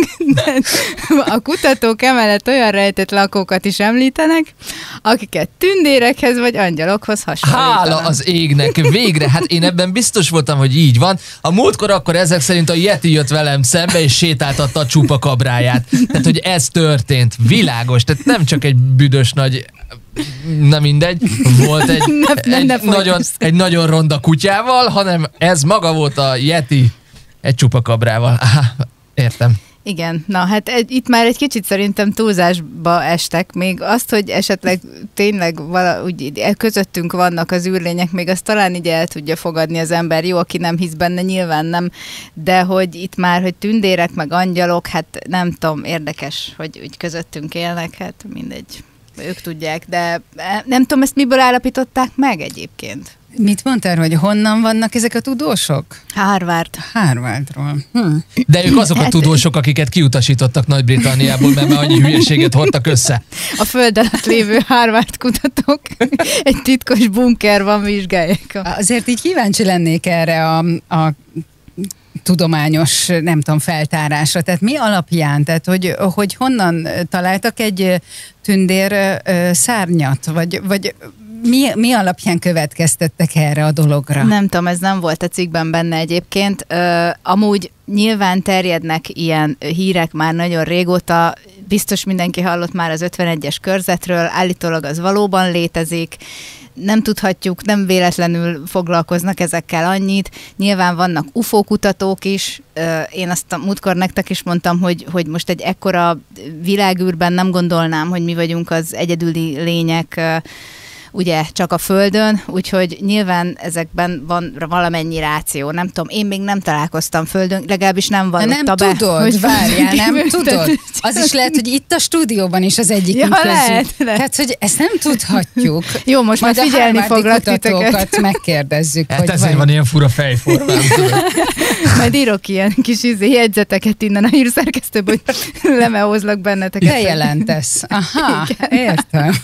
a kutatók emellett olyan rejtett lakókat is említenek, akiket tündérekhez vagy angyalokhoz hasonlítanak. Hála az égnek, végre, hát én ebben biztos voltam, hogy így van. A múltkor akkor ezek szerint a Yeti jött velem szembe, és sétáltatta a csupakabráját. Tehát, hogy ez történt, világos, tehát nem csak egy büdös nagy... Na mindegy, volt egy, ne, egy, ne nagyon, egy nagyon ronda kutyával, hanem ez maga volt a Yeti egy csupakabrával. Aha, értem. Igen, na hát egy, itt már egy kicsit szerintem túlzásba estek, még azt, hogy esetleg tényleg valahogy közöttünk vannak az űrlények, még azt talán így el tudja fogadni az ember, jó, aki nem hisz benne, nyilván nem, de hogy itt már, hogy tündérek, meg angyalok, hát nem tudom, érdekes, hogy úgy közöttünk élnek, hát mindegy, ők tudják, de nem tudom, ezt miből állapították meg egyébként? Mit mondtál, hogy honnan vannak ezek a tudósok? Harvard. Harvardról. Hm. De ők azok a tudósok, akiket kiutasítottak Nagy-Britanniából, mert már annyi hülyeséget hordtak össze. A föld alatt lévő Harvard kutatók egy titkos bunkerban vizsgálják. Azért így kíváncsi lennék erre a, a tudományos, nem tudom, feltárásra. Tehát mi alapján? Tehát, hogy, hogy honnan találtak egy tündér szárnyat? Vagy... vagy Mi, mi alapján következtettek erre a dologra? Nem tudom, ez nem volt a cikkben benne egyébként. Ö, amúgy nyilván terjednek ilyen hírek már nagyon régóta, biztos mindenki hallott már az ötvenegyes körzetről, állítólag az valóban létezik, nem tudhatjuk, nem véletlenül foglalkoznak ezekkel annyit. Nyilván vannak u f o kutatók is. Én azt a múltkor nektek is mondtam, hogy, hogy most egy ekkora világűrben nem gondolnám, hogy mi vagyunk az egyedüli lények, ugye csak a Földön, úgyhogy nyilván ezekben van valamennyi ráció. Nem tudom, én még nem találkoztam Földön, legalábbis nem vallotta nem be. Tudod, hogy várjál, nem tudod. Az is lehet, hogy itt a stúdióban is az egyikünk ja, közül. lehet, lehet. Tehát, hogy ezt nem tudhatjuk. Jó, most majd már figyelni foglak titeket. Megkérdezzük. Hát hogy ezért vagy... van ilyen fura fejformám. Majd írok ilyen kis izé, jegyzeteket innen a hírszerkesztőből, hogy lemeózlak benneteket. Te jelentesz. Aha, értem.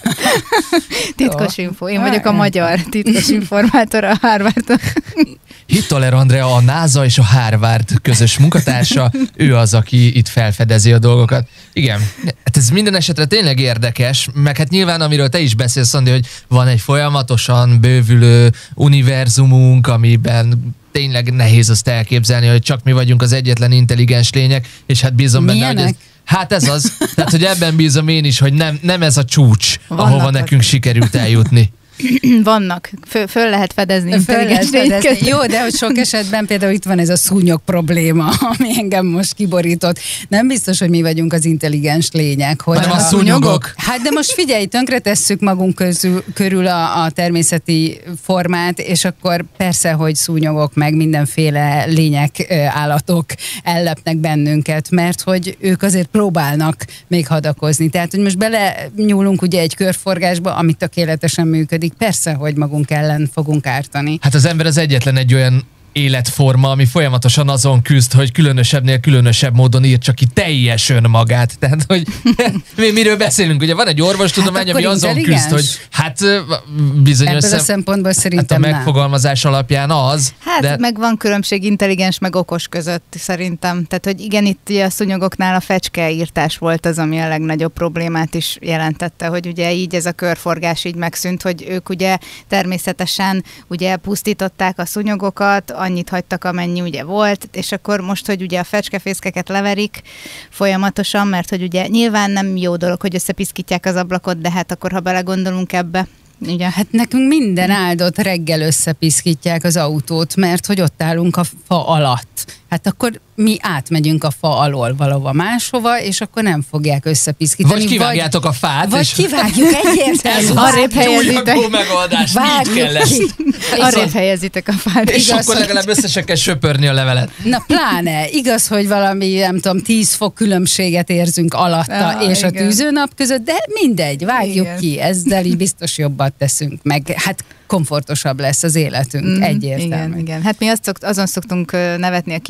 Titkos info. Én vagyok a magyar titkos informátor a Harvardon. Hittoler Andrea, a NASA és a Harvard közös munkatársa, ő az, aki itt felfedezi a dolgokat. Igen, hát ez minden esetre tényleg érdekes, meg hát nyilván, amiről te is beszélsz, Andi, hogy van egy folyamatosan bővülő univerzumunk, amiben tényleg nehéz azt elképzelni, hogy csak mi vagyunk az egyetlen intelligens lények, és hát bízom benne, Milyenek? hogy ez, hát ez az, tehát hogy ebben bízom én is, hogy nem, nem ez a csúcs, Vannak ahova ott. nekünk sikerült eljutni. Vannak. Föl, föl lehet fedezni Föl lehet intelligens fedezni. lényeket. Jó, de hogy sok esetben például itt van ez a szúnyog probléma, ami engem most kiborított. Nem biztos, hogy mi vagyunk az intelligens lények. Hogy Hanem a szúnyogok? Hát de most figyelj, tönkretesszük magunk közül, körül a, a természeti formát, és akkor persze, hogy szúnyogok meg mindenféle lények, állatok ellepnek bennünket, mert hogy ők azért próbálnak még hadakozni. Tehát, hogy most belenyúlunk ugye egy körforgásba, ami tökéletesen működik. Persze, hogy magunk ellen fogunk ártani. Hát az ember az egyetlen egy olyan életforma, ami folyamatosan azon küzd, hogy különösebbnél különösebb módon ír csak ki teljes önmagát. Tehát, hogy mi miről beszélünk? Ugye van egy orvostudomány, hát ami azon intelligens? küzd, hogy hát bizonyos Ebből a szem... szempontból hát szerintem a megfogalmazás alapján az. Hát de... meg van különbség intelligens meg okos között szerintem. Tehát, hogy igen, itt ugye a szúnyogoknál a fecskeírtás volt az, ami a legnagyobb problémát is jelentette, hogy ugye így ez a körforgás így megszűnt, hogy ők ugye természetesen ugye pusztították a szúnyogokat, annyit hagytak, amennyi ugye volt, és akkor most, hogy ugye a fecskefészkeket leverik folyamatosan, mert hogy ugye nyilván nem jó dolog, hogy összepiszkítják az ablakot, de hát akkor, ha belegondolunk ebbe, ugye. Hát nekünk minden áldott reggel összepiszkítják az autót, mert hogy ott állunk a fa alatt. Hát akkor mi átmegyünk a fa alól valahova máshova, és akkor nem fogják összepiszkítani. Vagy kivágjátok a fát, Vagy és... kivágjuk egyértelmű. Arrébb helyezitek. Jó megoldás, így kell lesz. Arrébb helyezitek a fát. És Igaz, akkor hogy- legalább össze se kell söpörni a levelet. Na pláne, igaz, hogy valami, nem tudom, tíz fok különbséget érzünk alatta Ah, és igen. a tűzőnap között, de mindegy, vágjuk Igen. ki, ezzel így biztos jobbat teszünk, meg hát komfortosabb lesz az életünk, Mm, egyértelmű. Igen, igen. Hát mi azt szokt, azon szoktunk ö, nevetni, akik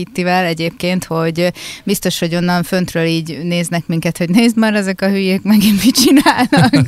Mittivel egyébként, hogy biztos, hogy onnan föntről így néznek minket, hogy nézd már, ezek a hülyék megint mit csinálnak.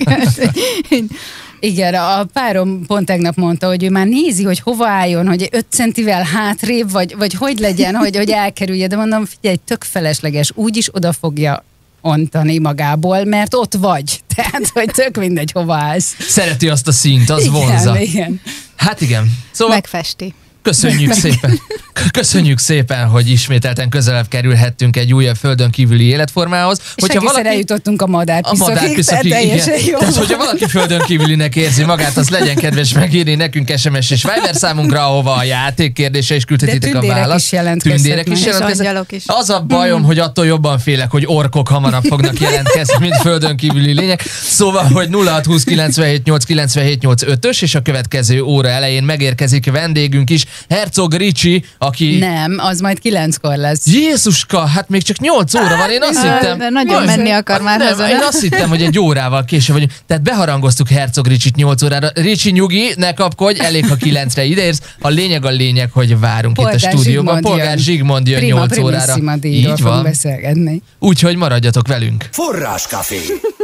Igen, a párom pont tegnap mondta, hogy ő már nézi, hogy hova álljon, hogy öt centivel hátrébb, vagy, vagy hogy legyen, hogy, hogy elkerülje, de mondom, figyelj, tök felesleges, úgyis oda fogja ontani magából, mert ott vagy. Tehát, hogy tök mindegy, hova állsz. Szereti azt a színt, az igen, vonza. Igen. Hát igen. Szóval... Megfesti. Köszönjük szépen. Köszönjük szépen, hogy ismételten közelebb kerülhettünk egy újabb földön kívüli életformához. És hogyha valaki... eljutottunk a madárpiszokig, a madárpiszokig, teljesen jó. Tehát, hogyha valaki földön kívülinek érzi magát, az legyen kedves megírni nekünk es em es és Viber számunkra, ahova a játék kérdése is küldhetitek a választ. Tündérek is jelentkeznek. Is. Az a bajom, mm. hogy attól jobban félek, hogy orkok hamarabb fognak jelentkezni, mint földön kívüli lények. Szóval, hogy nulla hat húsz kilencvenhét nyolc kilencvenhét nyolc ötös, és a következő óra elején megérkezik vendégünk is, Herzog Ricsi, aki... Nem, az majd kilenckor lesz. Jézuska, hát még csak nyolc óra van, én azt hittem... De nagyon menni akar már nem, haza. Én azt hittem, hogy egy órával később vagyunk. Tehát beharangoztuk Herzog Ricsit nyolc órára. Ricsi, nyugi, ne kapkodj, elég, ha kilencre ideérsz. A lényeg a lényeg, hogy várunk Polgár itt a stúdióban. Zsigmond Polgár jön. Zsigmond jön Prima, nyolc órára. Így van. Beszélgetni. Úgyhogy maradjatok velünk. Forráskafé.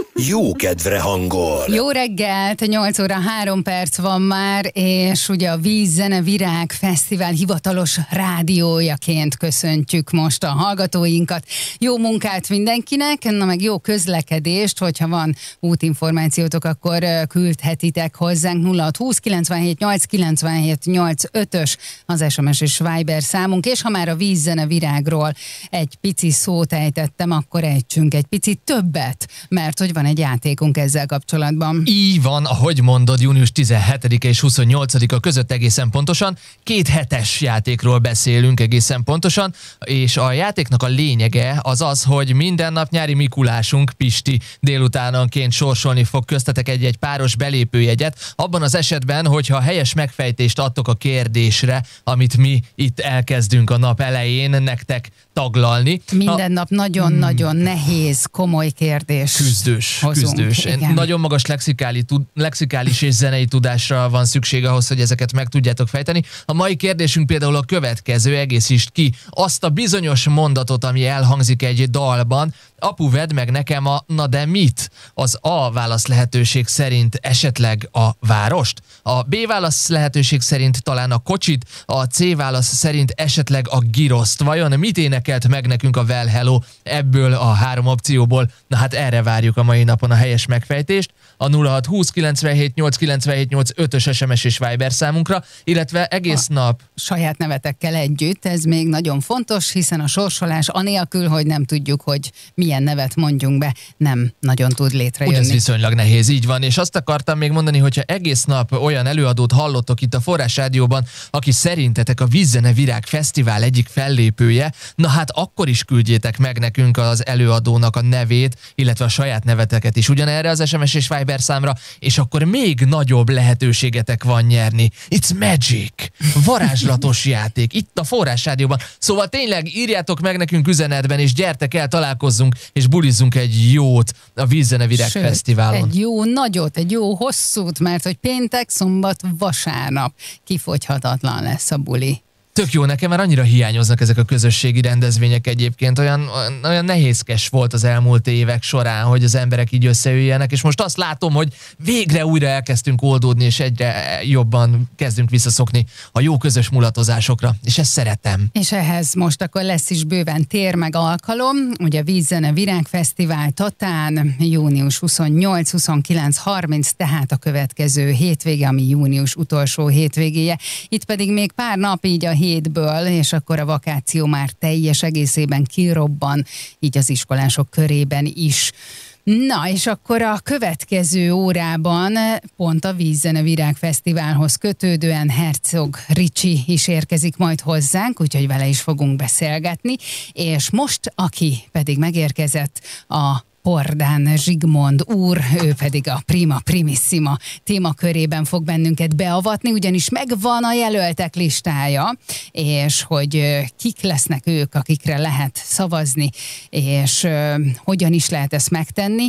Jó kedvre hangol. Jó reggelt, nyolc óra három perc van már, és ugye a Víz, Zene, Virág Fesztivál hivatalos rádiójaként köszöntjük most a hallgatóinkat. Jó munkát mindenkinek, na meg jó közlekedést, hogyha van útinformációtok, akkor küldhetitek hozzánk. Nulla hat húsz kilencvenhét nyolc kilencvenhét nyolc ötös az es em es és Viber számunk, és ha már a Víz, Zene, Virágról egy pici szót ejtettem, akkor ejtsünk egy picit többet, mert hogy van egy játékunk ezzel kapcsolatban. Így van, ahogy mondod, június tizenhetedike és huszonnyolcadika között egészen pontosan. Két hetes játékról beszélünk egészen pontosan, és a játéknak a lényege az az, hogy minden nap nyári Mikulásunk Pisti délutánonként sorsolni fog köztetek egy-egy páros belépőjegyet, abban az esetben, hogyha helyes megfejtést adtok a kérdésre, amit mi itt elkezdünk a nap elején nektek taglalni. Minden a... nap nagyon-nagyon hmm. nehéz, komoly kérdés. Küzdős, hozunk, küzdős. Igen. Nagyon magas lexikális, lexikális és zenei tudásra van szükség ahhoz, hogy ezeket meg tudjátok fejteni. A mai kérdésünk például a következő, egészítsd ki azt a bizonyos mondatot, ami elhangzik egy dalban. Apu, vedd meg nekem a na de mit? Az A válasz lehetőség szerint esetleg a várost, a B válasz lehetőség szerint talán a kocsit, a C válasz szerint esetleg a giroszt. Vajon mit énekelt meg nekünk a Well Hello ebből a három opcióból? Na hát erre várjuk a mai napon a helyes megfejtést. A nulla hat húsz kilencvenhét nyolc kilencvenhét nyolc ötös es em es és Viber számunkra, illetve egész a nap... saját nevetekkel együtt, ez még nagyon fontos, hiszen a sorsolás anélkül, hogy nem tudjuk, hogy milyen nevet mondjunk be, nem nagyon tud létrejönni. Úgy ez viszonylag nehéz, így van, és azt akartam még mondani, hogyha egész nap olyan előadót hallottok itt a Forrás Rádióban, aki szerintetek a Víz, Zene, Virág Fesztivál egyik fellépője, na hát akkor is küldjétek meg nekünk az előadónak a nevét, illetve a saját neveteket is ugyanerre az es em es és Viber számra, és akkor még nagyobb lehetőségetek van nyerni. It's magic! Varázslatos játék, itt a Forrás Rádióban. Szóval tényleg írjátok meg nekünk üzenetben, és gyertek el, találkozzunk, és bulizzunk egy jót a Víz, Zene, Virág Sőt, Fesztiválon. egy jó nagyot, egy jó hosszút, mert hogy péntek, szombat, vasárnap kifogyhatatlan lesz a buli. Tök jó, nekem már annyira hiányoznak ezek a közösségi rendezvények egyébként, olyan, olyan nehézkes volt az elmúlt évek során, hogy az emberek így összeüljenek, és most azt látom, hogy végre újra elkezdtünk oldódni, és egyre jobban kezdünk visszaszokni a jó közös mulatozásokra, és ezt szeretem. És ehhez most akkor lesz is bőven tér meg alkalom, ugye a Víz, Zene, Virág Fesztivál Tatán, június huszonnyolc huszonkilenc harminc, tehát a következő hétvége, ami június utolsó hétvégéje. Itt pedig még pár nap így a hétből, és akkor a vakáció már teljes egészében kirobban, így az iskolások körében is. Na, és akkor a következő órában pont a Víz, Zene, Virág Fesztiválhoz kötődően Herzog Ricsi is érkezik majd hozzánk, úgyhogy vele is fogunk beszélgetni, és most, aki pedig megérkezett, a Pordán Zsigmond úr, ő pedig a Prima Primissima témakörében fog bennünket beavatni, ugyanis megvan a jelöltek listája, és hogy kik lesznek ők, akikre lehet szavazni, és hogyan is lehet ezt megtenni.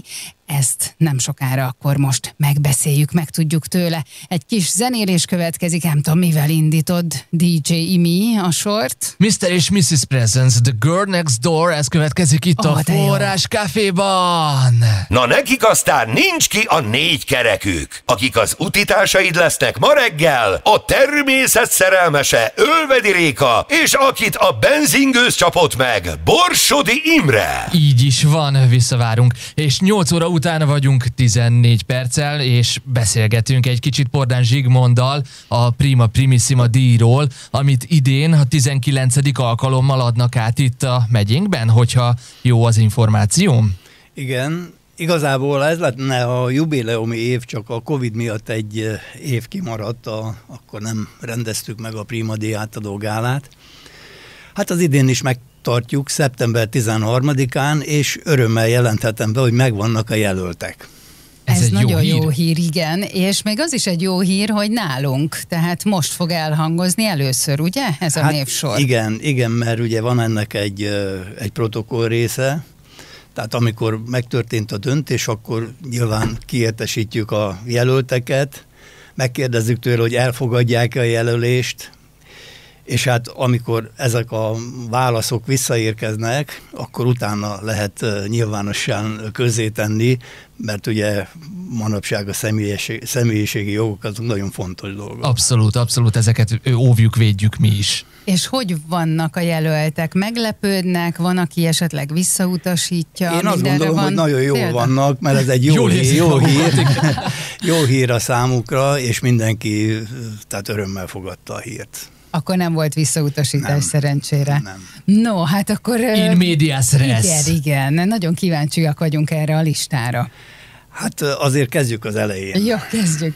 ezt nem sokára akkor most megbeszéljük, megtudjuk tőle. Egy kis zenélés következik, nem tudom, mivel indítod dé dzsé Imi a sort. miszter és missziz Presence, The Girl Next Door, ez következik itt oh, a Forrás Caféban. Na nekik aztán nincs ki a négy kerekük, akik az utitársaid lesznek ma reggel, a természet szerelmese Ölvedi Réka, és akit a benzingőz csapott meg, Borsodi Imre. Így is van, visszavárunk, és nyolc óra után vagyunk tizennégy perccel, és beszélgetünk egy kicsit Pordán Zsigmonddal a Prima Primissima díjról, amit idén a tizenkilencedik alkalommal adnak át itt a megyénkben, hogyha jó az információm. Igen, igazából ez lenne a jubileumi év, csak a Covid miatt egy év kimaradt, a, akkor nem rendeztük meg a Prima díj átadó gálát. Hát az idén is megtartjuk szeptember tizenharmadikán, és örömmel jelenthetem be, hogy megvannak a jelöltek. Ez, Ez nagyon jó hír. jó hír, igen, és még az is egy jó hír, hogy nálunk, tehát most fog elhangozni először, ugye, ez a hát névsor? Igen, igen, mert ugye van ennek egy, egy protokoll része, tehát amikor megtörtént a döntés, akkor nyilván kiértesítjük a jelölteket, megkérdezzük tőle, hogy elfogadják-e a jelölést, és hát amikor ezek a válaszok visszaérkeznek, akkor utána lehet nyilvánosan közzétenni, mert ugye manapság a személyiség, személyiségi jogok azok nagyon fontos dolgok. Abszolút, abszolút, ezeket óvjuk, védjük mi is. És hogy vannak a jelöltek? Meglepődnek? Van, aki esetleg visszautasítja? Én azt gondolom, van hogy nagyon jól példa? vannak, mert ez egy jó, hír, jó, hír, jó hír a számukra, és mindenki tehát örömmel fogadta a hírt. Akkor nem volt visszautasítás nem, szerencsére. Nem. No, hát akkor... In medias res. Igen, igen. Nagyon kíváncsiak vagyunk erre a listára. Hát azért kezdjük az elején. Jó, kezdjük.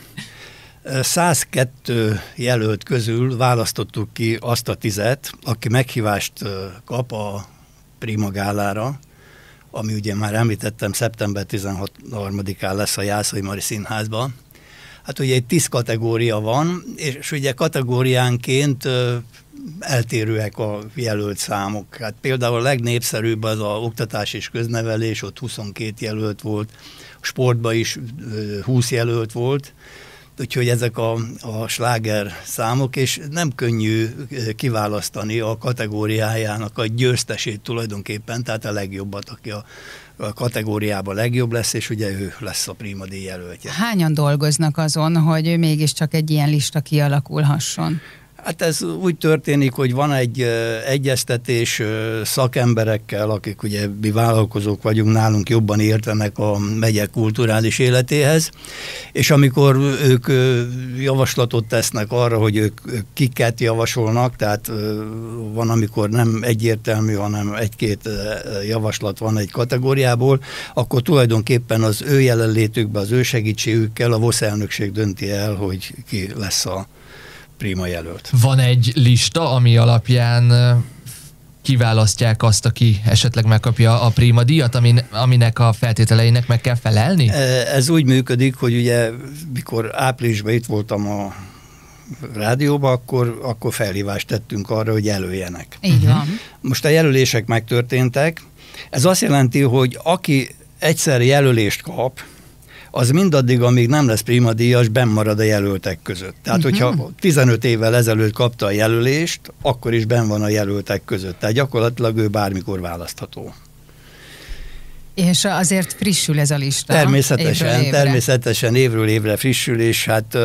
százkettő jelölt közül választottuk ki azt a tizet, aki meghívást kap a Prima gálára, ami ugye már említettem, szeptember tizenharmadikán lesz a Jászai Mari Színházban. Hát ugye egy tíz kategória van, és ugye kategóriánként ö, eltérőek a jelölt számok. Hát például a legnépszerűbb az a oktatás és köznevelés, ott huszonkét jelölt volt, a sportban is ö, húsz jelölt volt, úgyhogy ezek a, a sláger számok, és nem könnyű kiválasztani a kategóriájának a győztesét tulajdonképpen, tehát a legjobbat, aki a a kategóriában legjobb lesz, és ugye ő lesz a Prima díj jelöltje. Hányan dolgoznak azon, hogy mégiscsak egy ilyen lista kialakulhasson? Hát ez úgy történik, hogy van egy uh, egyeztetés uh, szakemberekkel, akik ugye mi vállalkozók vagyunk, nálunk jobban értenek a megye kulturális életéhez, és amikor ők uh, javaslatot tesznek arra, hogy ők uh, kiket javasolnak, tehát uh, van, amikor nem egyértelmű, hanem egy-két uh, javaslat van egy kategóriából, akkor tulajdonképpen az ő jelenlétükben, az ő segítségükkel a VOSZ elnökség dönti el, hogy ki lesz a Prima jelölt. Van egy lista, ami alapján kiválasztják azt, aki esetleg megkapja a Prima díjat, amin, aminek a feltételeinek meg kell felelni? Ez úgy működik, hogy ugye mikor áprilisban itt voltam a rádióban, akkor, akkor felhívást tettünk arra, hogy jelöljenek. Így van. Most a jelölések megtörténtek. Ez azt jelenti, hogy aki egyszer jelölést kap, az mindaddig, amíg nem lesz Prima díjas, benn marad a jelöltek között. Tehát, uh-huh. hogyha tizenöt évvel ezelőtt kapta a jelölést, akkor is benn van a jelöltek között. Tehát gyakorlatilag ő bármikor választható. És azért frissül ez a lista? Természetesen, évről évre. természetesen évről évre frissül, és hát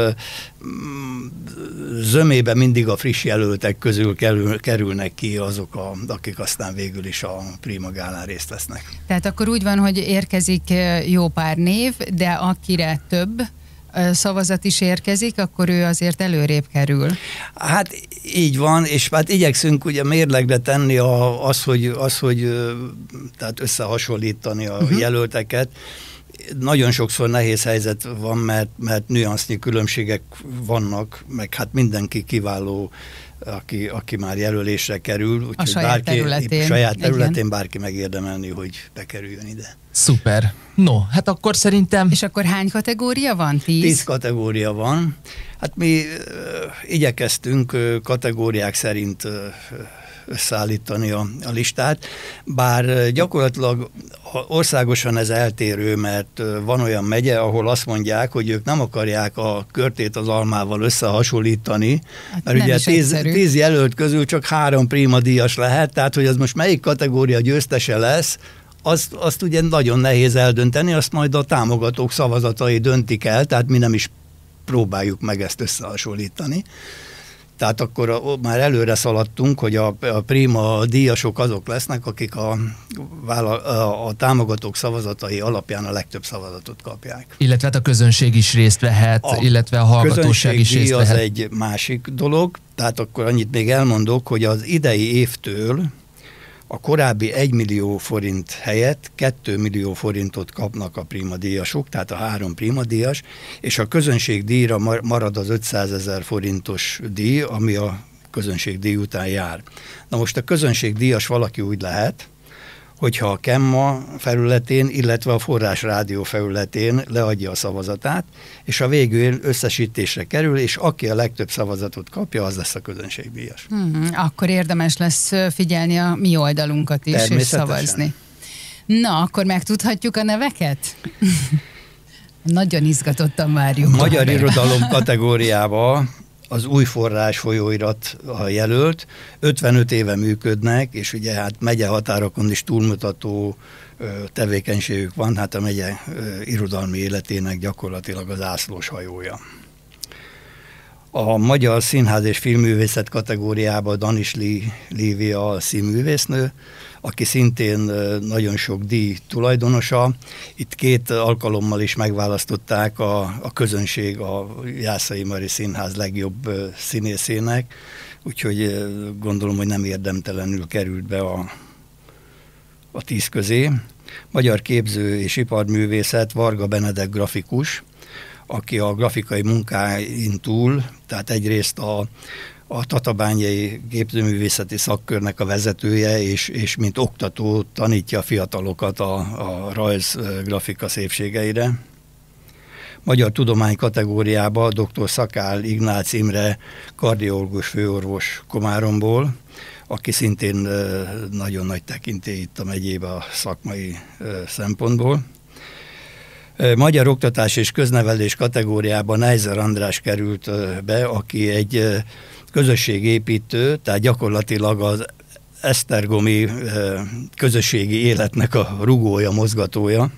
zömében mindig a friss jelöltek közül kerül, kerülnek ki azok, a, akik aztán végül is a Prima gálán részt vesznek. Tehát akkor úgy van, hogy érkezik jó pár név, de akire több szavazat is érkezik, akkor ő azért előrébb kerül. Hát így van, és hát igyekszünk ugye mérlegre tenni a, az, hogy, az, hogy tehát összehasonlítani a uh-huh. jelölteket. Nagyon sokszor nehéz helyzet van, mert, mert nüansznyi különbségek vannak, meg hát mindenki kiváló, aki, aki már jelölésre kerül. A saját bárki, területén. saját területén igen. Bárki megérdemelni, hogy bekerüljön ide. Szuper. No, hát akkor szerintem... És akkor hány kategória van? Tíz? Tíz kategória van. Hát mi uh, igyekeztünk uh, kategóriák szerint uh, összeállítani a, a listát, bár gyakorlatilag országosan ez eltérő, mert van olyan megye, ahol azt mondják, hogy ők nem akarják a körtét az almával összehasonlítani, hát mert ugye tíz, tíz jelölt közül csak három prima díjas lehet, tehát hogy az most melyik kategória győztese lesz, azt, azt ugye nagyon nehéz eldönteni, azt majd a támogatók szavazatai döntik el, tehát mi nem is próbáljuk meg ezt összehasonlítani. Tehát akkor a, már előre szaladtunk, hogy a, a prima díjasok azok lesznek, akik a, a, a támogatók szavazatai alapján a legtöbb szavazatot kapják. Illetve hát a közönség is részt vehet, a illetve a hallgatóság is részt vehet. Az egy másik dolog, tehát akkor annyit még elmondok, hogy az idei évtől a korábbi egy millió forint helyett két millió forintot kapnak a primadíjasok, tehát a három primadíjas, és a közönségdíjra marad az ötszázezer forintos díj, ami a közönségdíj után jár. Na most a közönségdíjas valaki úgy lehet, hogyha a Kemma felületén, illetve a Forrás Rádió felületén leadja a szavazatát, és a végül összesítésre kerül, és aki a legtöbb szavazatot kapja, az lesz a közönségdíjas. Hmm, akkor érdemes lesz figyelni a mi oldalunkat is, és szavazni. Na, akkor megtudhatjuk a neveket? Nagyon izgatottan várjuk. Magyar irodalom kategóriába az Új Forrás folyóirat a jelölt, ötvenöt éve működnek, és ugye hát megye határokon is túlmutató tevékenységük van, hát a megye irodalmi életének gyakorlatilag az ászlós hajója. A Magyar Színház és Filmművészet kategóriában Danisli Lívia a színművésznő, aki szintén nagyon sok díj tulajdonosa. Itt két alkalommal is megválasztották a, a közönség a Jászai Mari Színház legjobb színészének, úgyhogy gondolom, hogy nem érdemtelenül került be a, a tíz közé. Magyar képző és iparművészet Varga Benedek grafikus, aki a grafikai munkáin túl, tehát egyrészt a a tatabányai képzőművészeti szakkörnek a vezetője, és, és mint oktató tanítja a fiatalokat a, a rajz grafika szépségeire. Magyar tudomány kategóriába dr. Szakál Ignác Imre kardiológus főorvos Komáromból, aki szintén nagyon nagy tekintély itt a megyébe a szakmai szempontból. Magyar oktatás és köznevelés kategóriában Neiser András került be, aki egy közösségépítő, tehát gyakorlatilag az esztergomi közösségi életnek a rugója, mozgatója.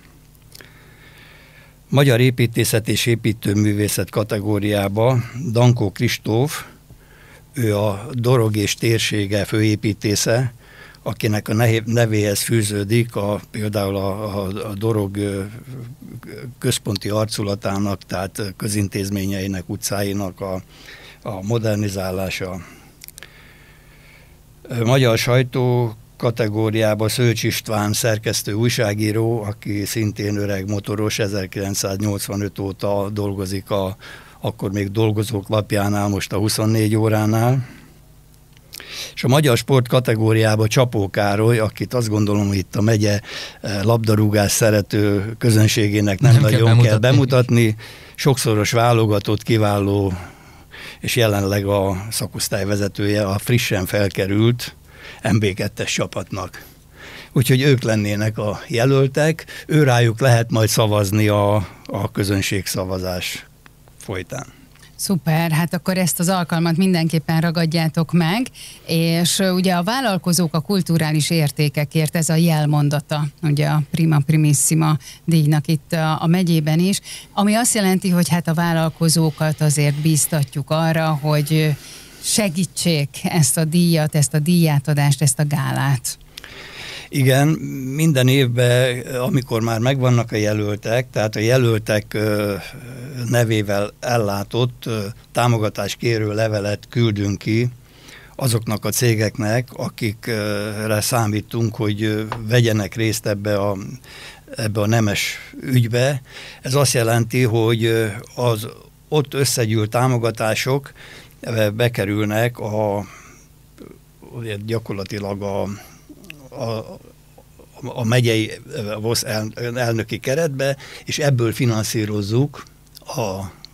Magyar építészet és építőművészet kategóriába Dankó Kristóf, ő a Dorog és térsége főépítésze, akinek a nevéhez fűződik a, például a, a, a Dorog központi arculatának, tehát közintézményeinek, utcáinak a, a modernizálása. Magyar sajtó kategóriában Szőcs István szerkesztő újságíró, aki szintén öreg motoros, ezerkilencszáznyolcvanöt óta dolgozik a akkor még dolgozók lapjánál, most a huszonnégy óránál. És a magyar sport kategóriában Csapó Károly, akit azt gondolom, hogy itt a megye labdarúgás szerető közönségének nem, nem nagyon kell bemutatni. kell bemutatni. Sokszoros válogatott, kiváló, és jelenleg a szakosztály vezetője a frissen felkerült em bé kettes csapatnak. Úgyhogy ők lennének a jelöltek, ő rájuk lehet majd szavazni a, a közönségszavazás folytán. Szuper, hát akkor ezt az alkalmat mindenképpen ragadjátok meg, és ugye a vállalkozók a kulturális értékekért, ez a jelmondata, ugye a Prima Primissima díjnak itt a, a megyében is, ami azt jelenti, hogy hát a vállalkozókat azért bíztatjuk arra, hogy segítsék ezt a díjat, ezt a díjátadást, ezt a gálát. Igen, minden évben, amikor már megvannak a jelöltek, tehát a jelöltek nevével ellátott támogatáskérő levelet küldünk ki azoknak a cégeknek, akikre számítunk, hogy vegyenek részt ebbe a, ebbe a nemes ügybe. Ez azt jelenti, hogy az ott összegyűlt támogatások bekerülnek a, gyakorlatilag a A, a megyei el, elnöki keretbe, és ebből finanszírozzuk a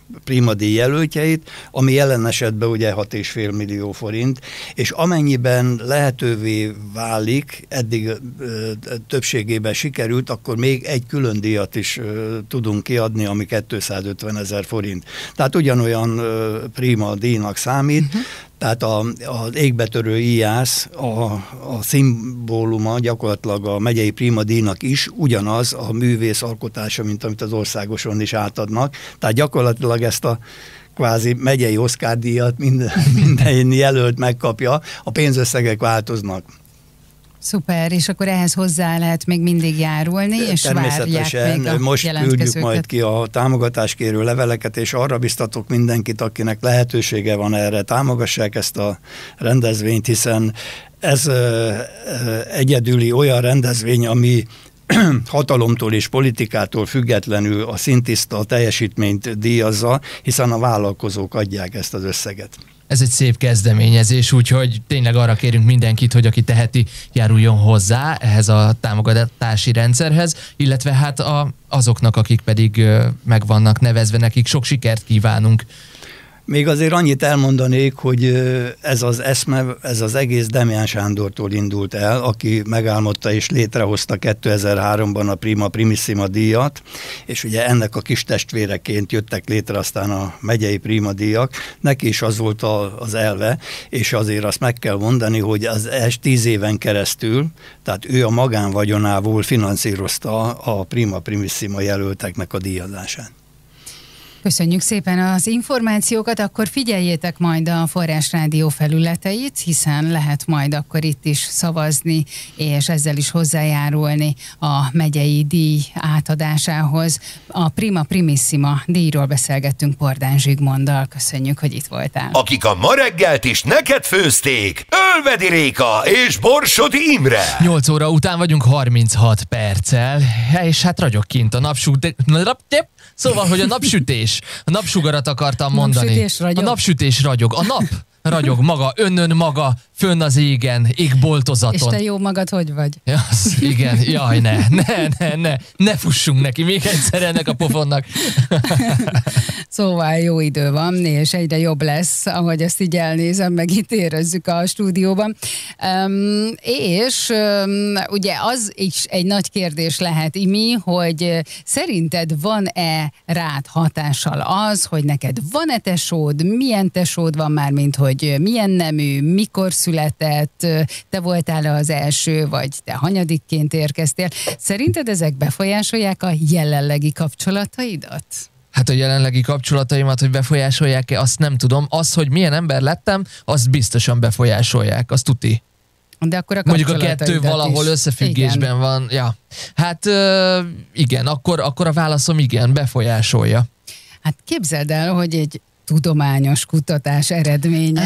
Prima díj jelöltjeit, ami jelen esetben ugye hat egész öt millió forint, és amennyiben lehetővé válik, eddig ö, többségében sikerült, akkor még egy külön díjat is ö, tudunk kiadni, ami kétszázötven ezer forint. Tehát ugyanolyan ö, Prima díjnak számít, uh-huh. Tehát a, az égbetörő íjász, a, a szimbóluma gyakorlatilag a megyei Prima díjnak is ugyanaz a művész alkotása, mint amit az országoson is átadnak. Tehát gyakorlatilag ezt a kvázi megyei Oscar díjat minden, minden jelölt megkapja, a pénzösszegek változnak. Szuper, és akkor ehhez hozzá lehet még mindig járulni, és természetesen várják még a most küldjük majd ki a támogatáskérő leveleket, és arra biztatok mindenkit, akinek lehetősége van erre, támogassák ezt a rendezvényt, hiszen ez ö, ö, egyedüli olyan rendezvény, ami hatalomtól és politikától függetlenül a szintiszta teljesítményt díjazza, hiszen a vállalkozók adják ezt az összeget. Ez egy szép kezdeményezés, úgyhogy tényleg arra kérünk mindenkit, hogy aki teheti, járuljon hozzá ehhez a támogatási rendszerhez, illetve hát a, azoknak, akik pedig meg vannak nevezve, nekik sok sikert kívánunk. Még azért annyit elmondanék, hogy ez az eszme, ez az egész Demján Sándortól indult el, aki megálmodta és létrehozta kétezer-háromban a Prima Primissima díjat, és ugye ennek a kis testvéreként jöttek létre aztán a megyei Prima díjak. Neki is az volt a, az elve, és azért azt meg kell mondani, hogy az első tíz éven keresztül, tehát ő a magánvagyonából finanszírozta a Prima Primissima jelölteknek a díjazását. Köszönjük szépen az információkat, akkor figyeljétek majd a Forrásrádió felületeit, hiszen lehet majd akkor itt is szavazni, és ezzel is hozzájárulni a megyei díj átadásához. A Prima Primissima díjról beszélgettünk Pordán Zsigmonddal. Köszönjük, hogy itt voltál. Akik a ma reggelt is neked főzték, Ölvedi Réka és Borsodi Imre. nyolc óra után vagyunk harminchat perccel, és hát ragyog kint a napsütés. Szóval, hogy a napsütés, a napsugarat akartam mondani. Napsütés ragyog. A napsütés ragyog. A nap ragyog maga, önnön maga, fönn az égen, égboltozaton. És te jó magad hogy vagy? Yes, igen, jaj, ne, ne, ne, ne, ne fussunk neki még egyszer ennek a pofonnak. Szóval jó idő van, és egyre jobb lesz, ahogy ezt így elnézem, meg itt érezzük a stúdióban. Um, és um, ugye az is egy nagy kérdés lehet, Imi, hogy szerinted van-e rád hatással az, hogy neked van-e tesód, milyen tesód van már, mint hogy milyen nemű, mikor született, te voltál az első, vagy te hanyadikként érkeztél. Szerinted ezek befolyásolják a jelenlegi kapcsolataidat? Hát a jelenlegi kapcsolataimat, hogy befolyásolják-e, azt nem tudom. Az, hogy milyen ember lettem, azt biztosan befolyásolják, azt tuti. De akkor a mondjuk a kettő valahol is összefüggésben igen. van. Ja. Hát igen, akkor, akkor a válaszom igen, befolyásolja. Hát képzeld el, hogy egy tudományos kutatás eredménye.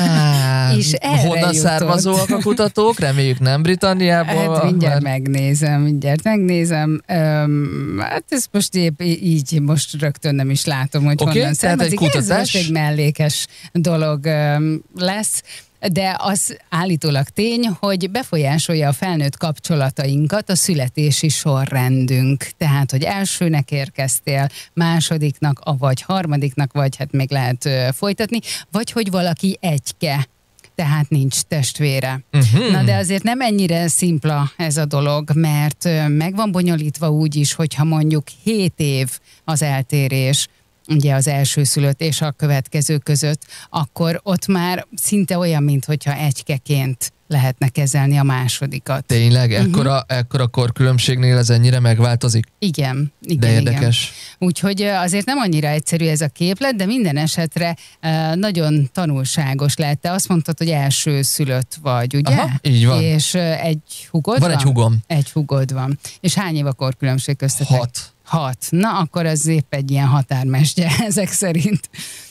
Ah, és honnan jutott. Származóak a kutatók? Reméljük nem Britanniából. Hát mindjárt mert... megnézem, mindjárt megnézem. Um, hát ez most épp így, most rögtön nem is látom, hogy okay, honnan származik. Egy kutatás? Ez egy mellékes dolog um, lesz. De az állítólag tény, hogy befolyásolja a felnőtt kapcsolatainkat a születési sorrendünk. Tehát, hogy elsőnek érkeztél, másodiknak, vagy harmadiknak, vagy hát még lehet uh, folytatni, vagy hogy valaki egyke, tehát nincs testvére. Uh-huh. Na de azért nem ennyire szimpla ez a dolog, mert uh, meg van bonyolítva úgy is, hogyha mondjuk hét év az eltérés, ugye az elsőszülött és a következő között, akkor ott már szinte olyan, mintha egykeként lehetne kezelni a másodikat. Tényleg? Uh-huh. Ekkora, ekkora korkülönbségnél ez ennyire megváltozik? Igen. igen de érdekes. Igen. Úgyhogy azért nem annyira egyszerű ez a képlet, de minden esetre nagyon tanulságos lehet. Te azt mondtad, hogy elsőszülött vagy, ugye? Aha, így van. És egy hugod van? Van egy hugom. Egy hugod van. És hány év a korkülönbség köztetek? Hat. Hat. Na, akkor az épp egy ilyen határmesdje ezek szerint.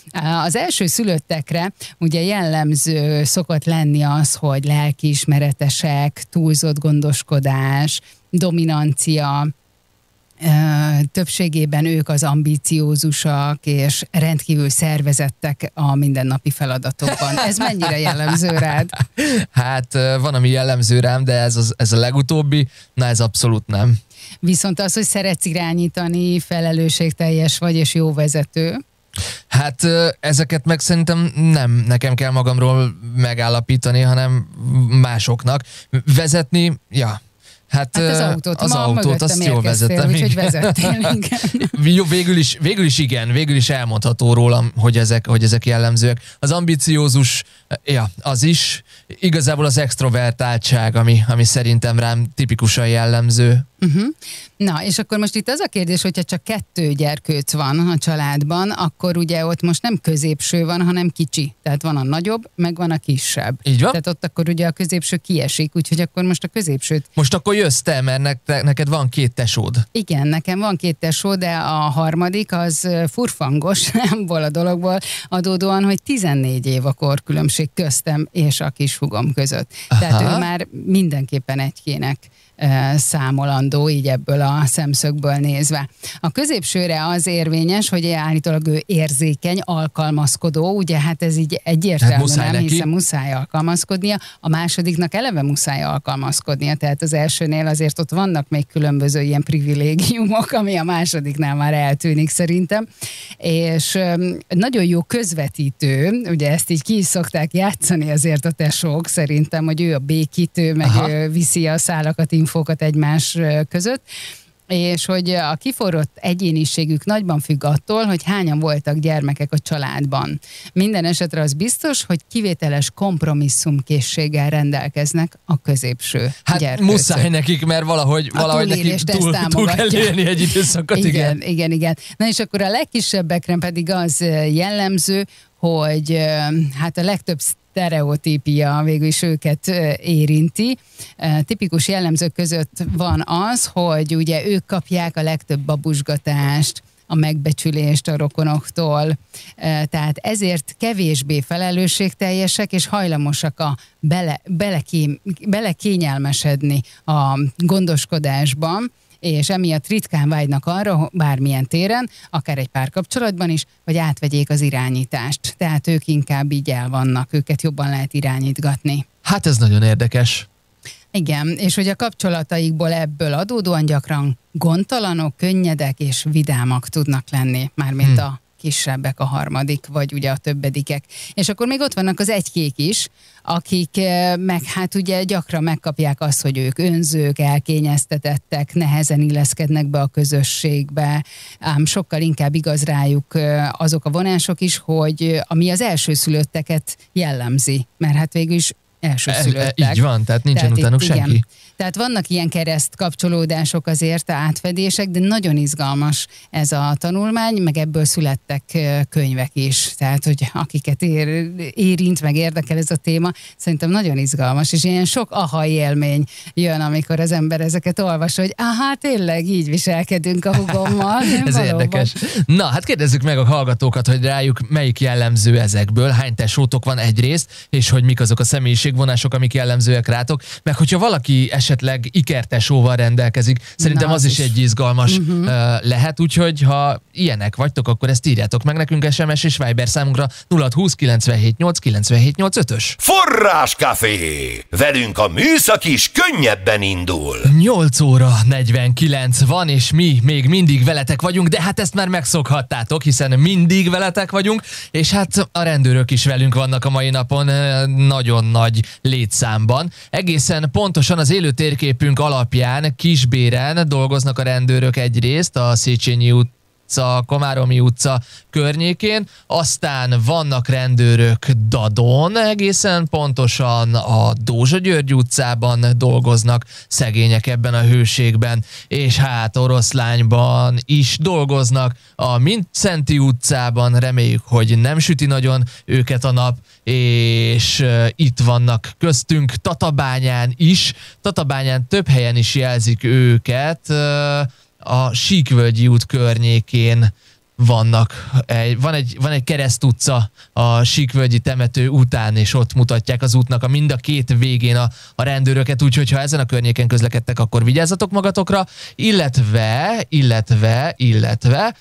Az első szülöttekre ugye jellemző szokott lenni az, hogy lelkiismeretesek, túlzott gondoskodás, dominancia, többségében ők az ambíciózusak, és rendkívül szervezettek a mindennapi feladatokban. Ez mennyire jellemző rád? Hát van, ami jellemző rám, de ez, az, ez a legutóbbi, na ez abszolút nem. Viszont az, hogy szeretsz irányítani, felelősségteljes vagy, és jó vezető. Hát ezeket meg szerintem nem nekem kell magamról megállapítani, hanem másoknak. Vezetni, ja. Hát, hát az autót, az ma autót azt jól vezettem. Úgyhogy vezettél, Jó, végül is, végül is igen, végül is elmondható rólam, hogy ezek, hogy ezek jellemzőek. Az ambiciózus, ja, az is. Igazából az extrovertáltság, ami, ami szerintem rám tipikusan jellemző. Uh-huh. Na, és akkor most itt az a kérdés, hogyha csak kettő gyerkőc van a családban, akkor ugye ott most nem középső van, hanem kicsi. Tehát van a nagyobb, meg van a kisebb. Így van? Tehát ott akkor ugye a középső kiesik, úgyhogy akkor most a középsőt... Most akkor jössz te, mert ne, neked van két tesód. Igen, nekem van két tesó, de a harmadik az furfangos, abból a dologból adódóan, hogy tizennégy év a korkülönbség köztem és a kishúgom között. Aha. Tehát ő már mindenképpen egykének számolandó, így ebből a szemszögből nézve. A középsőre az érvényes, hogy állítólag ő érzékeny, alkalmazkodó, ugye hát ez így egyértelmű, hát nem, hiszen muszáj alkalmazkodnia, a másodiknak eleve muszáj alkalmazkodnia, tehát az elsőnél azért ott vannak még különböző ilyen privilégiumok, ami a másodiknál már eltűnik szerintem, és nagyon jó közvetítő, ugye ezt így ki is szokták játszani azért a tesók, szerintem, hogy ő a békítő, meg Aha. ő viszi a szálakat, infókat egymás között, és hogy a kiforrott egyéniségük nagyban függ attól, hogy hányan voltak gyermekek a családban. Minden esetre az biztos, hogy kivételes kompromisszumkészséggel rendelkeznek a középső Hát gyerkőcök. Muszáj nekik, mert valahogy, valahogy nekik túl, túl kell élni egy időszakot. Igen, igen, igen, igen. Na és akkor a legkisebbekre pedig az jellemző, hogy hát a legtöbb sztereotípia végül is őket érinti. Tipikus jellemzők között van az, hogy ugye ők kapják a legtöbb babusgatást, a megbecsülést a rokonoktól, tehát ezért kevésbé felelősségteljesek és hajlamosak a bele, belekém, belekényelmesedni a gondoskodásban, és emiatt ritkán vágynak arra, bármilyen téren, akár egy párkapcsolatban is, hogy átvegyék az irányítást. Tehát ők inkább így el vannak, őket jobban lehet irányítgatni. Hát ez nagyon érdekes. Igen, és hogy a kapcsolataikból ebből adódóan gyakran gondtalanok, könnyedek és vidámak tudnak lenni, mármint hmm. a kisebbek, a harmadik, vagy ugye a többedikek. És akkor még ott vannak az egykék is, akik meg hát ugye gyakran megkapják azt, hogy ők önzők, elkényeztetettek, nehezen illeszkednek be a közösségbe, ám sokkal inkább igaz rájuk azok a vonások is, hogy ami az elsőszülötteket jellemzi, mert hát végül is elsőszülöttek. E, e, így van, tehát nincsen tehát utánuk itt, senki. Igen. Tehát vannak ilyen kereszt kapcsolódások azért, átfedések, de nagyon izgalmas ez a tanulmány, meg ebből születtek könyvek is. Tehát, hogy akiket ér, érint, meg érdekel ez a téma, szerintem nagyon izgalmas, és ilyen sok aha élmény jön, amikor az ember ezeket olvas, hogy aha, tényleg így viselkedünk a hugommal. Ez valóban érdekes. Na, hát kérdezzük meg a hallgatókat, hogy rájuk melyik jellemző ezekből, hány tesótok van egyrészt, és hogy mik azok a személyiségvonások, amik jellemzőek rátok, meg hogyha valaki esetleg ikertesóval rendelkezik, szerintem Na, az, az is egy izgalmas uh-huh. uh, lehet, úgyhogy ha ilyenek vagytok, akkor ezt írjátok meg nekünk es em es és Viber számunkra nulla húsz kilencvenhét nyolc kilencvenhét nyolcvanötös. Forráskafé! Velünk a műszak is könnyebben indul. nyolc óra negyvenkilenc van, és mi még mindig veletek vagyunk, de hát ezt már megszokhattátok, hiszen mindig veletek vagyunk, és hát a rendőrök is velünk vannak a mai napon nagyon nagy létszámban. Egészen pontosan az élő térképünk alapján Kisbéren dolgoznak a rendőrök egyrészt a Széchenyi utca, Komáromi utca környékén, aztán vannak rendőrök Dadon, egészen pontosan a Dózsa György utcában dolgoznak szegények ebben a hőségben, és hát Oroszlányban is dolgoznak, a Mindszenty utcában, reméljük, hogy nem süti nagyon őket a nap, és uh, itt vannak köztünk Tatabányán is, Tatabányán több helyen is jelzik őket, uh, a Síkvölgyi út környékén vannak. Egy, van, egy, van egy kereszt utca a Síkvölgyi temető után, és ott mutatják az útnak a mind a két végén a, a rendőröket, úgyhogy ha ezen a környéken közlekedtek, akkor vigyázzatok magatokra, illetve, illetve, illetve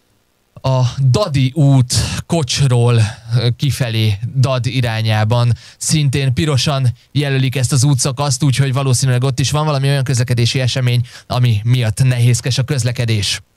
a Dadi út Kocsról kifelé Dad irányában szintén pirosan jelölik ezt az útszakaszt, úgyhogy valószínűleg ott is van valami olyan közlekedési esemény, ami miatt nehézkes a közlekedés.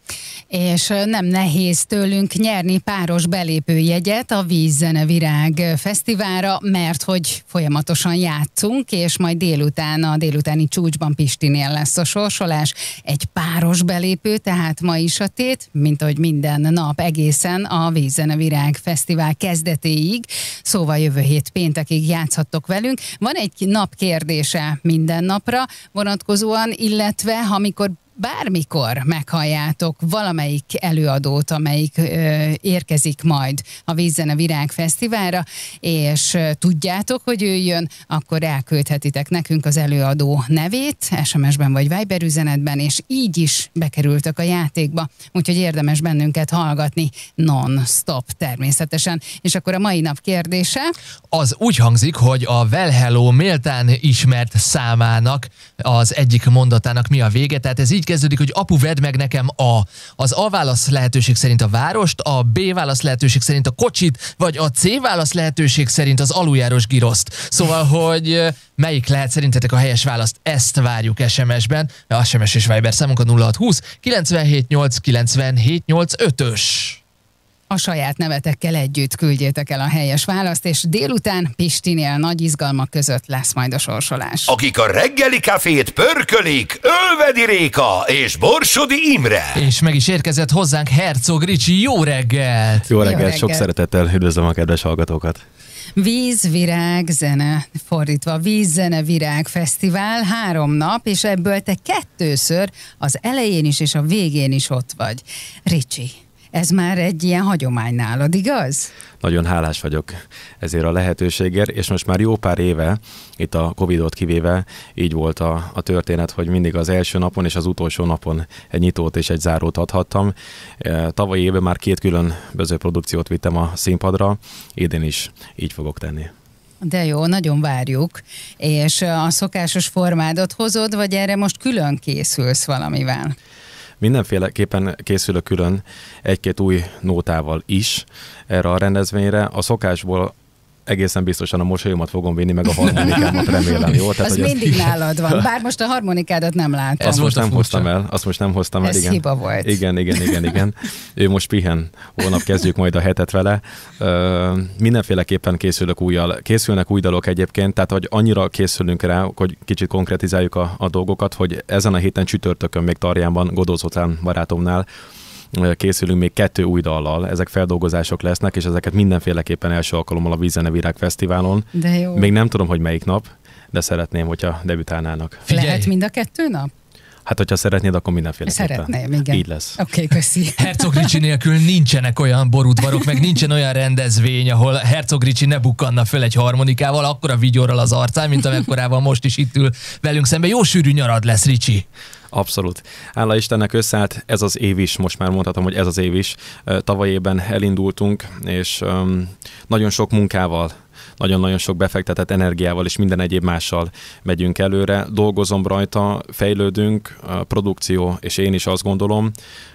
És nem nehéz tőlünk nyerni páros belépőjegyet a Vízzenevirág Fesztiválra, mert hogy folyamatosan játszunk, és majd délután a délutáni csúcsban Pistinél lesz a sorsolás. Egy páros belépő, tehát ma is a tét, mint ahogy minden nap egészen a Vízzenevirág Fesztivál kezdetéig, szóval jövő hét péntekig játszhattok velünk. Van egy nap kérdése minden napra vonatkozóan, illetve amikor bármikor meghalljátok valamelyik előadót, amelyik ö, érkezik majd a Vízzenevirág Fesztiválra, és ö, tudjátok, hogy ő jön, akkor elküldhetitek nekünk az előadó nevét, es em es-ben vagy Viber üzenetben, és így is bekerültök a játékba, úgyhogy érdemes bennünket hallgatni non-stop természetesen. És akkor a mai nap kérdése? Az úgy hangzik, hogy a Well Hello méltán ismert számának az egyik mondatának mi a vége, tehát ez így kezdődik, hogy apu, vedd meg nekem a. Az A válasz lehetőség szerint a várost, a B válasz lehetőség szerint a kocsit, vagy a C válasz lehetőség szerint az aluljáros giroszt. Szóval, hogy melyik lehet szerintetek a helyes választ? Ezt várjuk es em es-ben. A es em es és Viber számunk a nulla hat húsz kilencvenhét nyolc kilencvenhét nyolc ötös. A saját nevetekkel együtt küldjétek el a helyes választ, és délután Pistinél nagy izgalmak között lesz majd a sorsolás. Akik a reggeli kafét pörkölik, Ölvedi Réka és Borsodi Imre. És meg is érkezett hozzánk Herzog Ricsi. Jó reggelt! Jó reggelt, Jó reggelt. Sok szeretettel üdvözlöm a kedves hallgatókat. Víz, virág, zene, fordítva, Vízzenevirág Fesztivál, három nap, és ebből te kettőször az elején is és a végén is ott vagy. Ricsi, ez már egy ilyen hagyomány nálad, igaz? Nagyon hálás vagyok ezért a lehetőségért, és most már jó pár éve, itt a Covidot kivéve, így volt a, a történet, hogy mindig az első napon és az utolsó napon egy nyitót és egy zárót adhattam. Tavalyi évben már két különböző produkciót vittem a színpadra, idén is így fogok tenni. De jó, nagyon várjuk. És a szokásos formádat hozod, vagy erre most külön készülsz valamivel? Mindenféleképpen készülök külön egy-két új nótával is erre a rendezvényre. A szokásból egészen biztosan a mosolyomat fogom vinni, meg a harmonikámat, remélem, jó? Tehát, az mindig ez... nálad van, bár most a harmonikádat nem látom. Azt most nem hoztam el, azt most nem hoztam el, ez igen. hiba volt. Igen, igen, igen, igen. Ő most pihen, holnap kezdjük majd a hetet vele. Ö, mindenféleképpen készülök újjal. Készülnek új dalok egyébként, tehát hogy annyira készülünk rá, hogy kicsit konkretizáljuk a, a dolgokat, hogy ezen a héten csütörtökön még Tarjánban, Godó Zoltán barátomnál készülünk még kettő új dallal, ezek feldolgozások lesznek, és ezeket mindenféleképpen első alkalommal a Vízzenevirág Fesztiválon. De jó. Még nem tudom, hogy melyik nap, de szeretném, hogyha debütálnának. Figyelj. Lehet mind a kettő nap? Hát, hogyha szeretnéd, akkor mindenféleképpen. Szeretném, igen. Így lesz. Oké, okay, köszi. Herzog Ricsi nélkül nincsenek olyan borudvarok, meg nincsen olyan rendezvény, ahol Herzog Ricsi ne bukkanna föl egy harmonikával, akkora vigyorral az arcán, mint amekkorával most is itt ül velünk szemben. Jó sűrű nyarad lesz, Ricsi. Abszolút. Hála Istennek összeállt ez az év is, most már mondhatom, hogy ez az év is. Tavaly évben elindultunk, és um, nagyon sok munkával, nagyon-nagyon sok befektetett energiával és minden egyéb mással megyünk előre. Dolgozom rajta, fejlődünk, a produkció, és én is azt gondolom,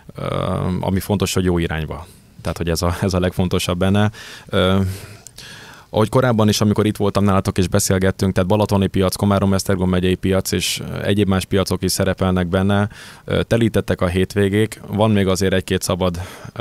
ami fontos, hogy jó irányba. Tehát, hogy ez a, ez a legfontosabb benne. Ahogy korábban is, amikor itt voltam nálatok és beszélgettünk, tehát balatoni piac, Komárom-Esztergom megyei piac és egyéb más piacok is szerepelnek benne. Telítettek a hétvégék, van még azért egy-két szabad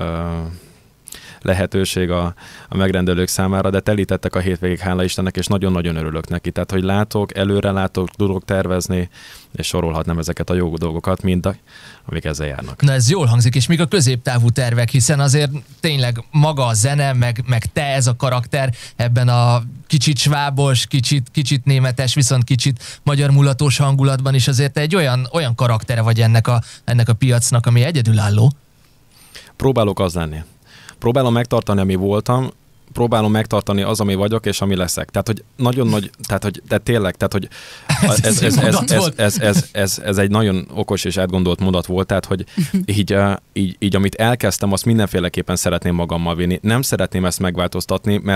lehetőség a, a megrendelők számára, de telítettek a hétvégék, hála Istennek, és nagyon-nagyon örülök neki. Tehát, hogy látok, előre látok, tudok tervezni, és sorolhatnám ezeket a jó dolgokat, mind amik ezzel járnak. Na ez jól hangzik, és még a középtávú tervek, hiszen azért tényleg maga a zene, meg, meg te ez a karakter ebben a kicsit svábos, kicsit, kicsit németes, viszont kicsit magyar mulatos hangulatban is azért te egy olyan, olyan karaktere vagy ennek a, ennek a piacnak, ami egyedülálló. Próbálok az lenni. Próbálom megtartani, ami voltam, próbálom megtartani az, ami vagyok, és ami leszek. Tehát, hogy nagyon nagy, tehát, hogy tehát tényleg, tehát, hogy ez, ez, ez, ez, ez, ez, ez, ez, ez egy nagyon okos és átgondolt mondat volt, tehát, hogy így, így, így, amit elkezdtem, azt mindenféleképpen szeretném magammal vinni. Nem szeretném ezt megváltoztatni, mert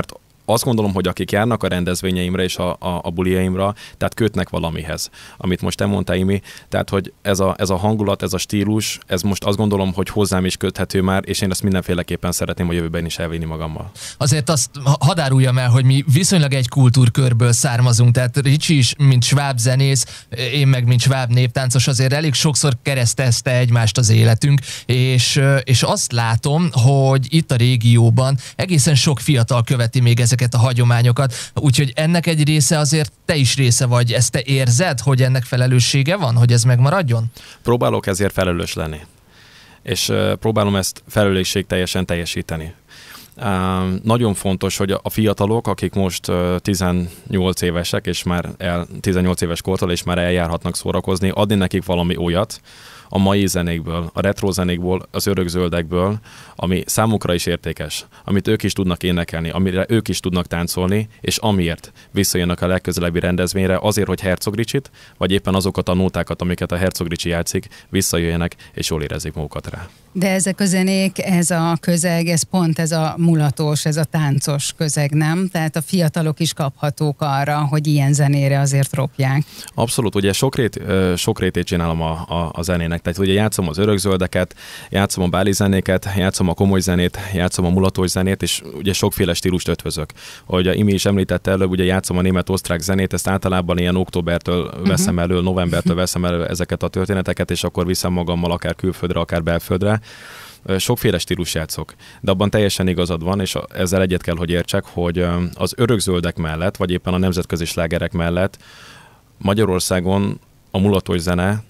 azt gondolom, hogy akik járnak a rendezvényeimre és a, a, a buliaimra, tehát kötnek valamihez, amit most te mondtál, Imi, tehát hogy ez a, ez a hangulat, ez a stílus, ez most azt gondolom, hogy hozzám is köthető már, és én ezt mindenféleképpen szeretném a jövőben is elvinni magammal. Azért azt hadd áruljam el, hogy mi viszonylag egy kultúrkörből származunk, tehát Ricsi is, mint sváb zenész, én meg, mint sváb néptáncos, azért elég sokszor keresztezte egymást az életünk, és, és azt látom, hogy itt a régióban egészen sok fiatal követi még ezeket a hagyományokat, úgyhogy ennek egy része azért te is része vagy, ezt te érzed, hogy ennek felelőssége van, hogy ez megmaradjon? Próbálok ezért felelős lenni, és próbálom ezt felelősségteljesen teljesíteni. Uh, nagyon fontos, hogy a fiatalok, akik most uh, tizennyolc évesek, és már el, tizennyolc éves kortól, és már eljárhatnak szórakozni, adni nekik valami olyat a mai zenékből, a retro zenékből, az örökzöldekből, ami számukra is értékes, amit ők is tudnak énekelni, amire ők is tudnak táncolni, és amiért visszajönnek a legközelebbi rendezvényre, azért, hogy Herzog Ricsit, vagy éppen azokat a nótákat, amiket a Herzog Ricsi játszik, visszajöjjenek, és jól érezzék magukat rá. De ezek a zenék, ez a közeg, ez pont ez a mulatós, ez a táncos közeg, nem? Tehát a fiatalok is kaphatók arra, hogy ilyen zenére azért ropják. Abszolút, ugye sokrét, sokrétét csinálom a, a, a zenének, tehát ugye játszom az örökzöldeket, játszom a báli zenéket, játszom a komoly zenét, játszom a mulatos zenét, és ugye sokféle stílust ötvözök. Ahogy a Imi is említette előbb, ugye játszom a német-osztrák zenét, ezt általában ilyen októbertől uh-huh. veszem elő, novembertől veszem elő ezeket a történeteket, és akkor viszem magammal akár külföldre, akár belföldre. Sokféle stílus játszok, de abban teljesen igazad van, és ezzel egyet kell, hogy értsek, hogy az örökzöldek mellett, vagy éppen a nemzetközi slágerek mellett Magyarországon a mulatos zene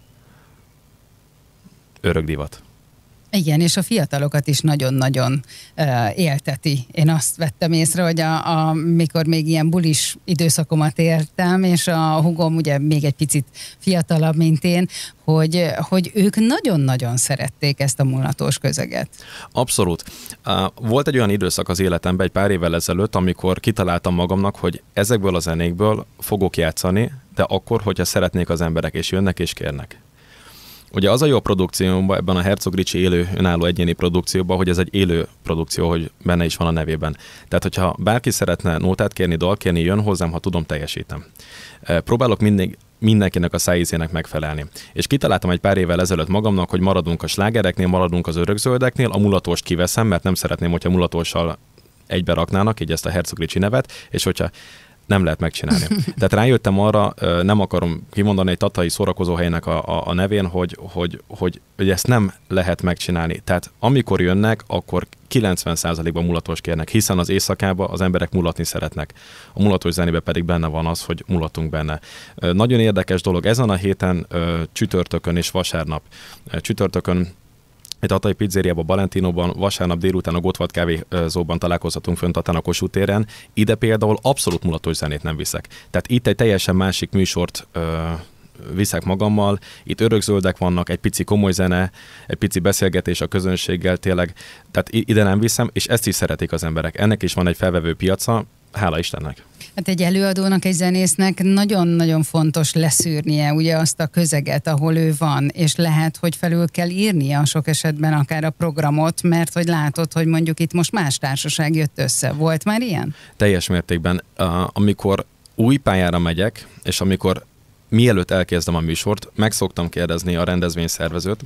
örök divat. Igen, és a fiatalokat is nagyon-nagyon uh, élteti. Én azt vettem észre, hogy a, a, mikor még ilyen bulis időszakomat éltem, és a hugom ugye még egy picit fiatalabb, mint én, hogy, hogy ők nagyon-nagyon szerették ezt a mulatos közeget. Abszolút. Volt egy olyan időszak az életemben egy pár évvel ezelőtt, amikor kitaláltam magamnak, hogy ezekből a zenékből fogok játszani, de akkor, hogyha szeretnék az emberek, és jönnek és kérnek. Ugye az a jó a produkcióban, ebben a Herzog Ricsi élő, önálló egyéni produkcióban, hogy ez egy élő produkció, hogy benne is van a nevében. Tehát, hogyha bárki szeretne nótát kérni, dal kérni, jön hozzám, ha tudom, teljesítem. Próbálok mindig mindenkinek a szájízének megfelelni. És kitaláltam egy pár évvel ezelőtt magamnak, hogy maradunk a slágereknél, maradunk az örökzöldeknél, a mulatost kiveszem, mert nem szeretném, hogyha mulatossal egybe raknának, így ezt a Herzog Ricsi nevet, és hogyha nem lehet megcsinálni. Tehát rájöttem arra, nem akarom kimondani egy tatai szórakozóhelynek a, a, a nevén, hogy, hogy, hogy, hogy ezt nem lehet megcsinálni. Tehát amikor jönnek, akkor kilencven százalékban mulatos kérnek, hiszen az éjszakában az emberek mulatni szeretnek. A mulatos zenében pedig benne van az, hogy mulatunk benne. Nagyon érdekes dolog. Ezen a héten csütörtökön és vasárnap. Csütörtökön egy tatai pizzériában, Balentinóban, vasárnap délután a Gotthard kávézóban találkozhatunk fönt a Kossuth téren. Ide például abszolút mulatos zenét nem viszek. Tehát itt egy teljesen másik műsort ö, viszek magammal. Itt örökzöldek vannak, egy pici komoly zene, egy pici beszélgetés a közönséggel tényleg. Tehát ide nem viszem, és ezt is szeretik az emberek. Ennek is van egy felvevő piaca, hála Istennek. Hát egy előadónak, egy zenésznek nagyon-nagyon fontos leszűrnie ugye azt a közeget, ahol ő van, és lehet, hogy felül kell írnia sok esetben akár a programot, mert hogy látod, hogy mondjuk itt most más társaság jött össze. Volt már ilyen? Teljes mértékben. Amikor új pályára megyek, és amikor mielőtt elkezdem a műsort, meg szoktam kérdezni a rendezvényszervezőt,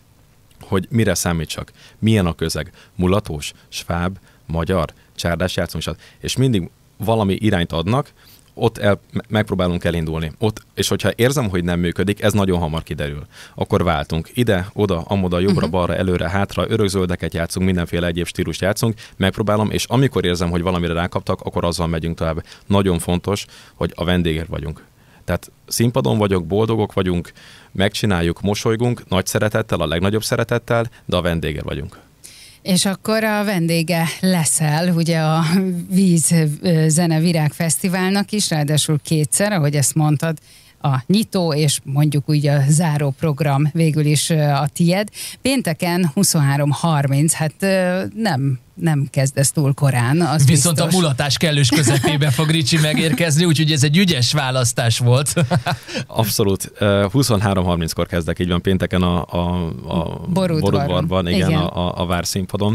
hogy mire számítsak, milyen a közeg, mulatos, sváb, magyar, csárdás játszunk, és mindig valami irányt adnak, ott el, megpróbálunk elindulni. Ott, és hogyha érzem, hogy nem működik, ez nagyon hamar kiderül. Akkor váltunk. Ide, oda, amoda, jobbra, uh-huh. balra, előre, hátra, örökzöldeket játszunk, mindenféle egyéb stílust játszunk, megpróbálom, és amikor érzem, hogy valamire rákaptak, akkor azzal megyünk tovább. Nagyon fontos, hogy a vendégért vagyunk. Tehát színpadon vagyok, boldogok vagyunk, megcsináljuk, mosolygunk, nagy szeretettel, a legnagyobb szeretettel, de a vendégért vagyunk. És akkor a vendége leszel, ugye a Víz Zene Virág Fesztiválnak is, ráadásul kétszer, ahogy ezt mondtad, a nyitó és mondjuk úgy a záró program végül is a tied. Pénteken huszonhárom harminc, hát nem nem kezdesz túl korán. Az Viszont biztos. A mulatás kellős közepébe fog Ricsi megérkezni, úgyhogy ez egy ügyes választás volt. Abszolút. huszonhárom harminckor kezdek, így van, pénteken a, a, a Borudvarban, igen, igen. A, a Várszínpadon.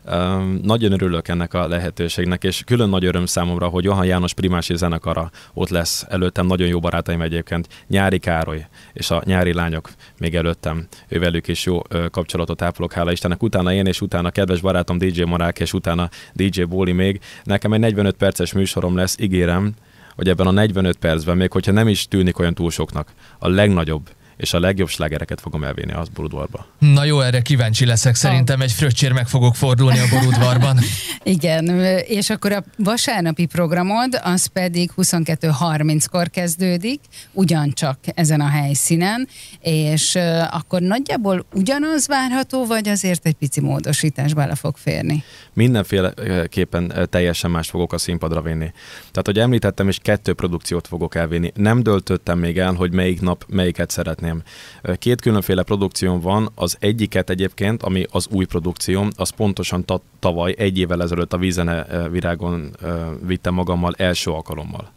Nagyon örülök ennek a lehetőségnek, és külön nagy öröm számomra, hogy Johann János primási zenekara ott lesz előttem, nagyon jó barátaim egyébként, Nyári Károly és a Nyári lányok még előttem, ővelük is jó kapcsolatot ápolok, hála Istennek, utána én, és utána kedves barátom dé dzsé Marák, és utána dé dzsé Bóli még. Nekem egy negyvenöt perces műsorom lesz, ígérem, hogy ebben a negyvenöt percben, még hogyha nem is tűnik olyan túl soknak, a legnagyobb és a legjobb slágereket fogom elvinni az Borudvarba. Na jó, erre kíváncsi leszek. Szerintem egy fröccsér meg fogok fordulni a Borudvarban. Igen, és akkor a vasárnapi programod az pedig huszonkettő harminckor kezdődik, ugyancsak ezen a helyszínen, és akkor nagyjából ugyanaz várható, vagy azért egy pici módosítás bele fog férni? Mindenféleképpen teljesen más fogok a színpadra vinni. Tehát, hogy említettem, és kettő produkciót fogok elvinni. Nem döltöttem még el, hogy melyik nap melyiket szeretném. Két különféle produkcióm van, az egyiket egyébként, ami az új produkcióm, az pontosan ta- tavaly, egy évvel ezelőtt a Vízene Virágon vittem magammal első alkalommal.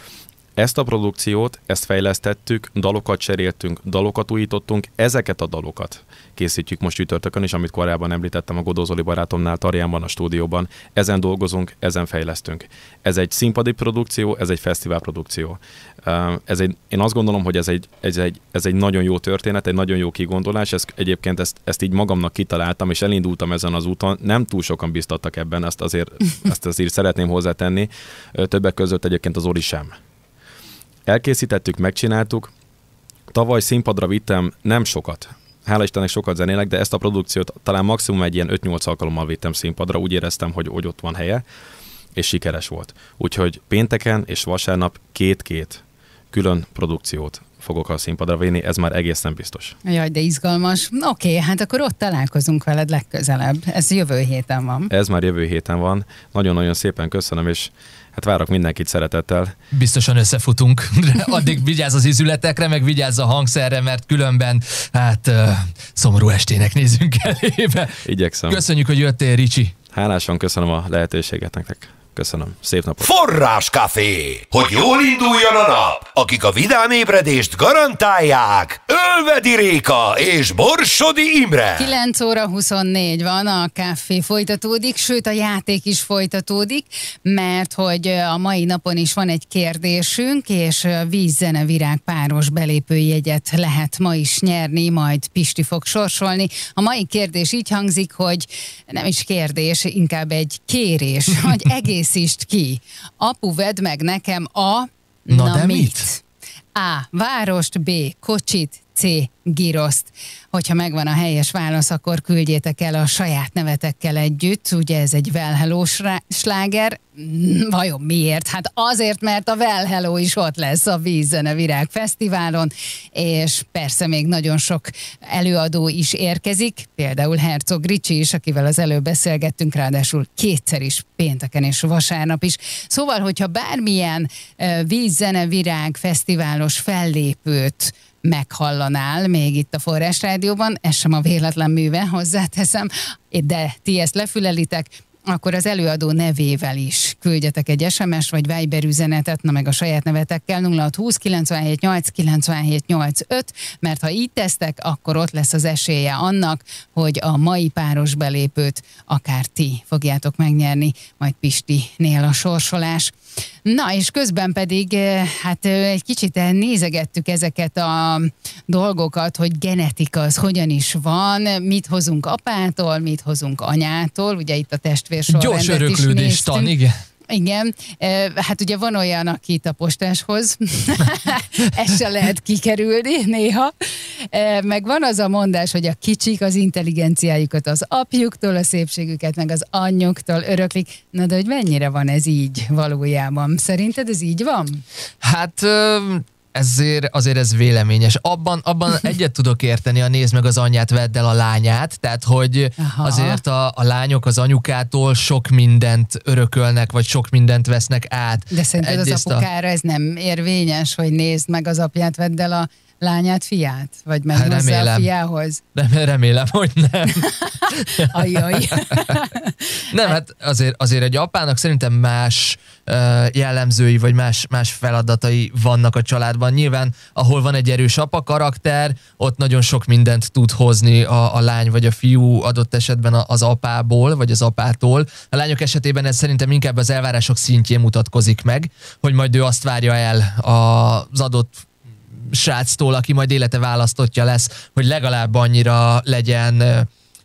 Ezt a produkciót, ezt fejlesztettük, dalokat cseréltünk, dalokat újítottunk, ezeket a dalokat készítjük most csütörtökön is, amit korábban említettem a Godó Zoli barátomnál Tarjánban, a stúdióban. Ezen dolgozunk, ezen fejlesztünk. Ez egy színpadi produkció, ez egy fesztivál produkció. Ez egy, én azt gondolom, hogy ez egy, ez, egy, ez egy nagyon jó történet, egy nagyon jó kigondolás, ezt, egyébként ezt, ezt így magamnak kitaláltam, és elindultam ezen az úton. Nem túl sokan biztattak ebben, ezt azért, ezt azért szeretném hozzátenni. Többek között egyébként az Zoli sem. Elkészítettük, megcsináltuk. Tavaly színpadra vittem nem sokat. Hála Istennek sokat zenélek, de ezt a produkciót talán maximum egy ilyen öt-nyolc alkalommal vittem színpadra. Úgy éreztem, hogy, hogy ott van helye, és sikeres volt. Úgyhogy pénteken és vasárnap két-két külön produkciót fogok a színpadra vinni, ez már egészen biztos. Jaj, de izgalmas. Oké, hát akkor ott találkozunk veled legközelebb. Ez jövő héten van. Ez már jövő héten van. Nagyon-nagyon szépen köszönöm, és hát várok mindenkit szeretettel. Biztosan összefutunk. Addig vigyázz az izületekre, meg vigyázz a hangszerre, mert különben hát uh, szomorú estének nézünk elébe. Igyekszem. Köszönjük, hogy jöttél, Ricsi. Hálásan köszönöm a lehetőséget nektek. Köszönöm. Szép napot. Forrás Café, hogy jól induljon a nap. Akik a vidám ébredést garantálják, Ölvedi Réka és Borsodi Imre. kilenc óra huszonnégy van, a kávé folytatódik, sőt a játék is folytatódik, mert hogy a mai napon is van egy kérdésünk, és víz-zene-virág páros belépőjegyet lehet ma is nyerni, majd Pisti fog sorsolni. A mai kérdés így hangzik, hogy nem is kérdés, inkább egy kérés, hogy egészítsd ki. Apu, vedd meg nekem a... Na, na de mit? mit? A. Várost, B. Kocsit, C. Giroszt. Hogyha megvan a helyes válasz, akkor küldjétek el a saját nevetekkel együtt. Ugye ez egy Well Hello sláger. Vajon miért? Hát azért, mert a Well Hello is ott lesz a Víz-Zene-Virág Fesztiválon, és persze még nagyon sok előadó is érkezik, például Herzog Ricsi is, akivel az előbb beszélgettünk, ráadásul kétszer is, pénteken és vasárnap is. Szóval, hogyha bármilyen uh, Víz-Zene-Virág fesztiválos fellépőt meghallanál még itt a Forrás Rádióban, ez sem a véletlen műve, hozzáteszem, de ti ezt lefülelitek, akkor az előadó nevével is küldjetek egy es em es vagy Viber üzenetet, na meg a saját nevetekkel nulla hat húsz kilencvenhét nyolc kilencvenhét nyolcvanöt, mert ha így tesztek, akkor ott lesz az esélye annak, hogy a mai páros belépőt akár ti fogjátok megnyerni, majd Pistinél a sorsolás. Na, és közben pedig hát egy kicsit nézegettük ezeket a dolgokat, hogy genetika az hogyan is van, mit hozunk apától, mit hozunk anyától, ugye itt a testvérsorrendet is néztünk. Gyors öröklődéstan, igen. Igen, hát ugye van olyan, akit a postáshoz, ezt se lehet kikerülni néha, meg van az a mondás, hogy a kicsik az intelligenciájukat az apjuktól, a szépségüket meg az anyjuktól öröklik. Na de hogy mennyire van ez így valójában? Szerinted ez így van? Hát... Ezért, azért ez véleményes. Abban, abban egyet tudok érteni, a nézd meg az anyját, vedd el a lányát, tehát hogy Aha. azért a, a lányok az anyukától sok mindent örökölnek, vagy sok mindent vesznek át. De szerinted az apukára a... ez nem érvényes, hogy nézd meg az apját, vedd el a lányát, fiát? Vagy megy hát hozzá a fiához? De remélem, hogy nem. Ajaj. Nem, hát azért, azért egy apának szerintem más uh, jellemzői, vagy más, más feladatai vannak a családban. Nyilván, ahol van egy erős apa karakter, ott nagyon sok mindent tud hozni a, a lány vagy a fiú, adott esetben az apából, vagy az apától. A lányok esetében ez szerintem inkább az elvárások szintjén mutatkozik meg, hogy majd ő azt várja el az adott sráctól, aki majd élete választottja lesz, hogy legalább annyira legyen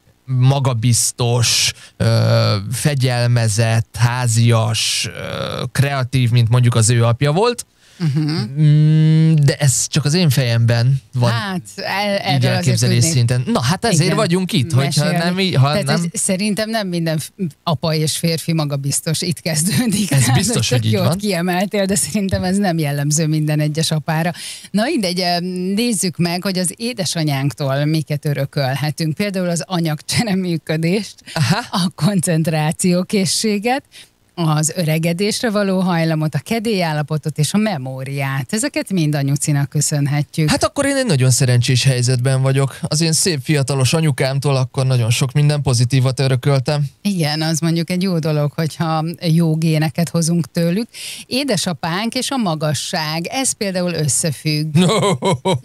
magabiztos, fegyelmezett, házias, kreatív, mint mondjuk az ő apja volt. Uh-huh. De ez csak az én fejemben van. Hát, el, így elképzelés szinten. Na, hát ezért igen, vagyunk itt, hogyha nem így, ha Tehát nem... Szerintem nem minden apa és férfi magabiztos, itt kezdődik. Ez tehát, biztos, hogy így jót van. Kiemeltél, de szerintem ez nem jellemző minden egyes apára. Na mindegy, nézzük meg, hogy az édesanyánktól miket örökölhetünk. Például az anyagcsere működést, aha, a koncentrációkészséget, az öregedésre való hajlamot, a kedélyállapotot és a memóriát. Ezeket mind anyucinak köszönhetjük. Hát akkor én egy nagyon szerencsés helyzetben vagyok. Az én szép fiatalos anyukámtól akkor nagyon sok minden pozitívat örököltem. Igen, az mondjuk egy jó dolog, hogyha jó géneket hozunk tőlük. Édesapánk és a magasság, ez például összefügg. No,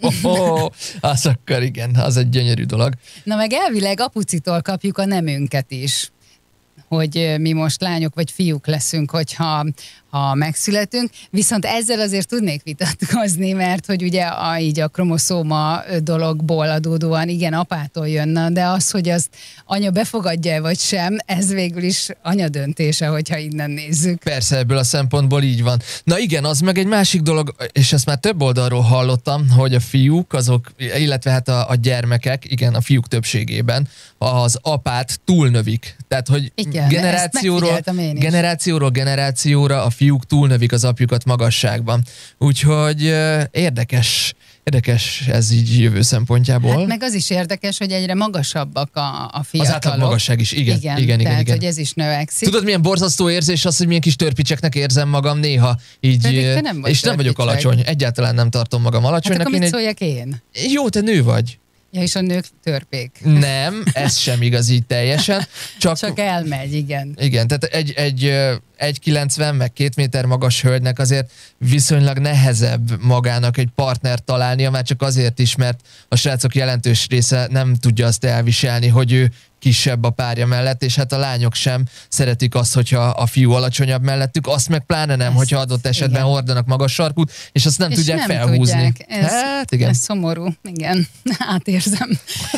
az akkor igen, az egy gyönyörű dolog. Na meg elvileg apucitól kapjuk a nemünket is, hogy mi most lányok vagy fiúk leszünk, hogyha ha megszületünk. Viszont ezzel azért tudnék vitatkozni, mert hogy ugye a, így a kromoszóma dologból adódóan igen, apától jönne, de az, hogy azt anya befogadja vagy sem, ez végül is anya döntése, hogyha innen nézzük. Persze, ebből a szempontból így van. Na igen, az meg egy másik dolog, és ezt már több oldalról hallottam, hogy a fiúk, azok, illetve hát a, a gyermekek, igen, a fiúk többségében az apát túlnövik. Tehát, hogy igen, generációról, generációról generációra a fiúk túlnövik az apjukat magasságban. Úgyhogy uh, érdekes, érdekes ez így jövő szempontjából. Hát meg az is érdekes, hogy egyre magasabbak a, a fiatalok. Az átlag magasság is, igen. Igen, igen, igen, tehát, igen. hogy ez is növekszik. Tudod, milyen borzasztó érzés az, hogy milyen kis törpicseknek érzem magam néha. Így, nem és nem vagyok alacsony. Egyáltalán nem tartom magam alacsonynak. Hát akkor mit egy... szóljak én? Jó, te nő vagy. Ja, és a nők törpék. Nem, ez sem igaz így teljesen. Csak, csak elmegy, igen. Igen, tehát egy, egy, egy kilencven meg két méter magas hölgynek azért viszonylag nehezebb magának egy partnert találnia, már csak azért is, mert a srácok jelentős része nem tudja azt elviselni, hogy ő kisebb a párja mellett, és hát a lányok sem szeretik azt, hogyha a fiú alacsonyabb mellettük, azt meg pláne nem, ezt, hogyha adott esetben igen, hordanak magas sarkút, és azt nem és tudják nem felhúzni. Tudják. Ez, hát igen. Ez szomorú, igen, átérzem.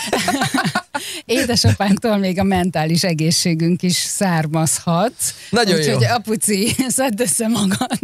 Édesapánktól még a mentális egészségünk is származhat. Nagyon úgy, jó. Úgyhogy apuci, szedd össze magad.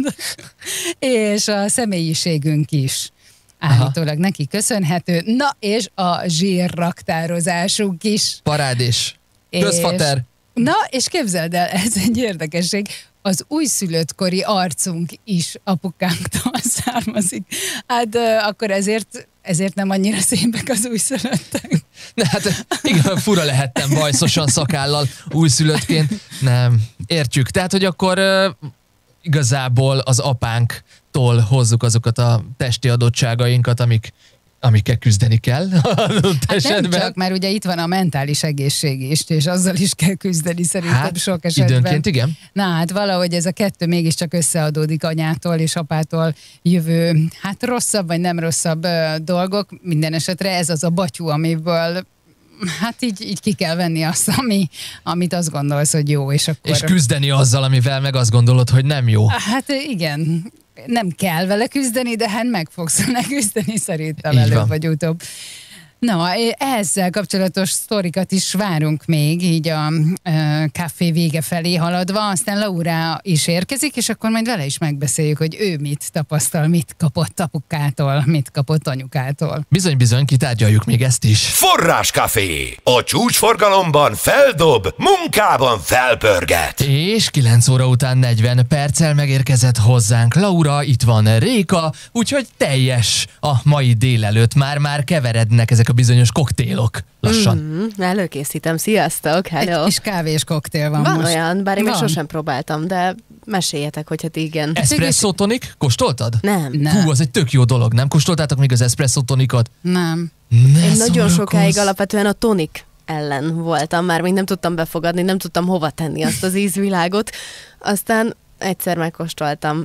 És a személyiségünk is állítólag neki köszönhető. Na, és a zsírraktározásunk is. Parádés. Közfater. Na, és képzeld el, ez egy érdekesség, az újszülöttkori arcunk is apukánktól származik. Hát uh, akkor ezért, ezért nem annyira szépek az újszülöttek. Ne, hát igen, fura lehettem bajszosan szakállal újszülöttként. Nem, értjük. Tehát, hogy akkor uh, igazából az apánktól hozzuk azokat a testi adottságainkat, amik amikkel küzdeni kell. Hát nem csak, mert ugye itt van a mentális egészség is, és azzal is kell küzdeni szerintem hát, sok esetben. Időnként igen. Na hát valahogy ez a kettő mégiscsak összeadódik anyától és apától jövő, hát rosszabb vagy nem rosszabb uh, dolgok. Minden esetre ez az a batyú, amiből hát így, így ki kell venni azt, ami, amit azt gondolsz, hogy jó, és akkor... És küzdeni azzal, amivel meg azt gondolod, hogy nem jó. Hát igen, nem kell vele küzdeni, de hát meg fogsz vele küzdeni szerintem előbb vagy utóbb. Na, ezzel kapcsolatos sztorikat is várunk még, így a e, kávé vége felé haladva, aztán Laura is érkezik, és akkor majd vele is megbeszéljük, hogy ő mit tapasztal, mit kapott apukától, mit kapott anyukától. Bizony-bizony, kitárgyaljuk még ezt is. Forráskafé! A csúcsforgalomban feldob, munkában felpörget. És kilenc óra után negyven perccel megérkezett hozzánk Laura, itt van Réka, úgyhogy teljes a mai délelőtt, már-már keverednek ezek a bizonyos koktélok lassan. Mm, előkészítem, sziasztok, hello. Egy kis kávés koktél van, van most. Olyan, bár én még sosem próbáltam, de meséljetek, hogy hát igen. Espresso tonik? Kóstoltad? Nem. Nem. Hú, az egy tök jó dolog, nem? Kóstoltátok még az espresso tonikot? Nem. Ne Én nagyon szórakozz. sokáig alapvetően a tonik ellen voltam, már még nem tudtam befogadni, nem tudtam hova tenni azt az ízvilágot. Aztán egyszer megkóstoltam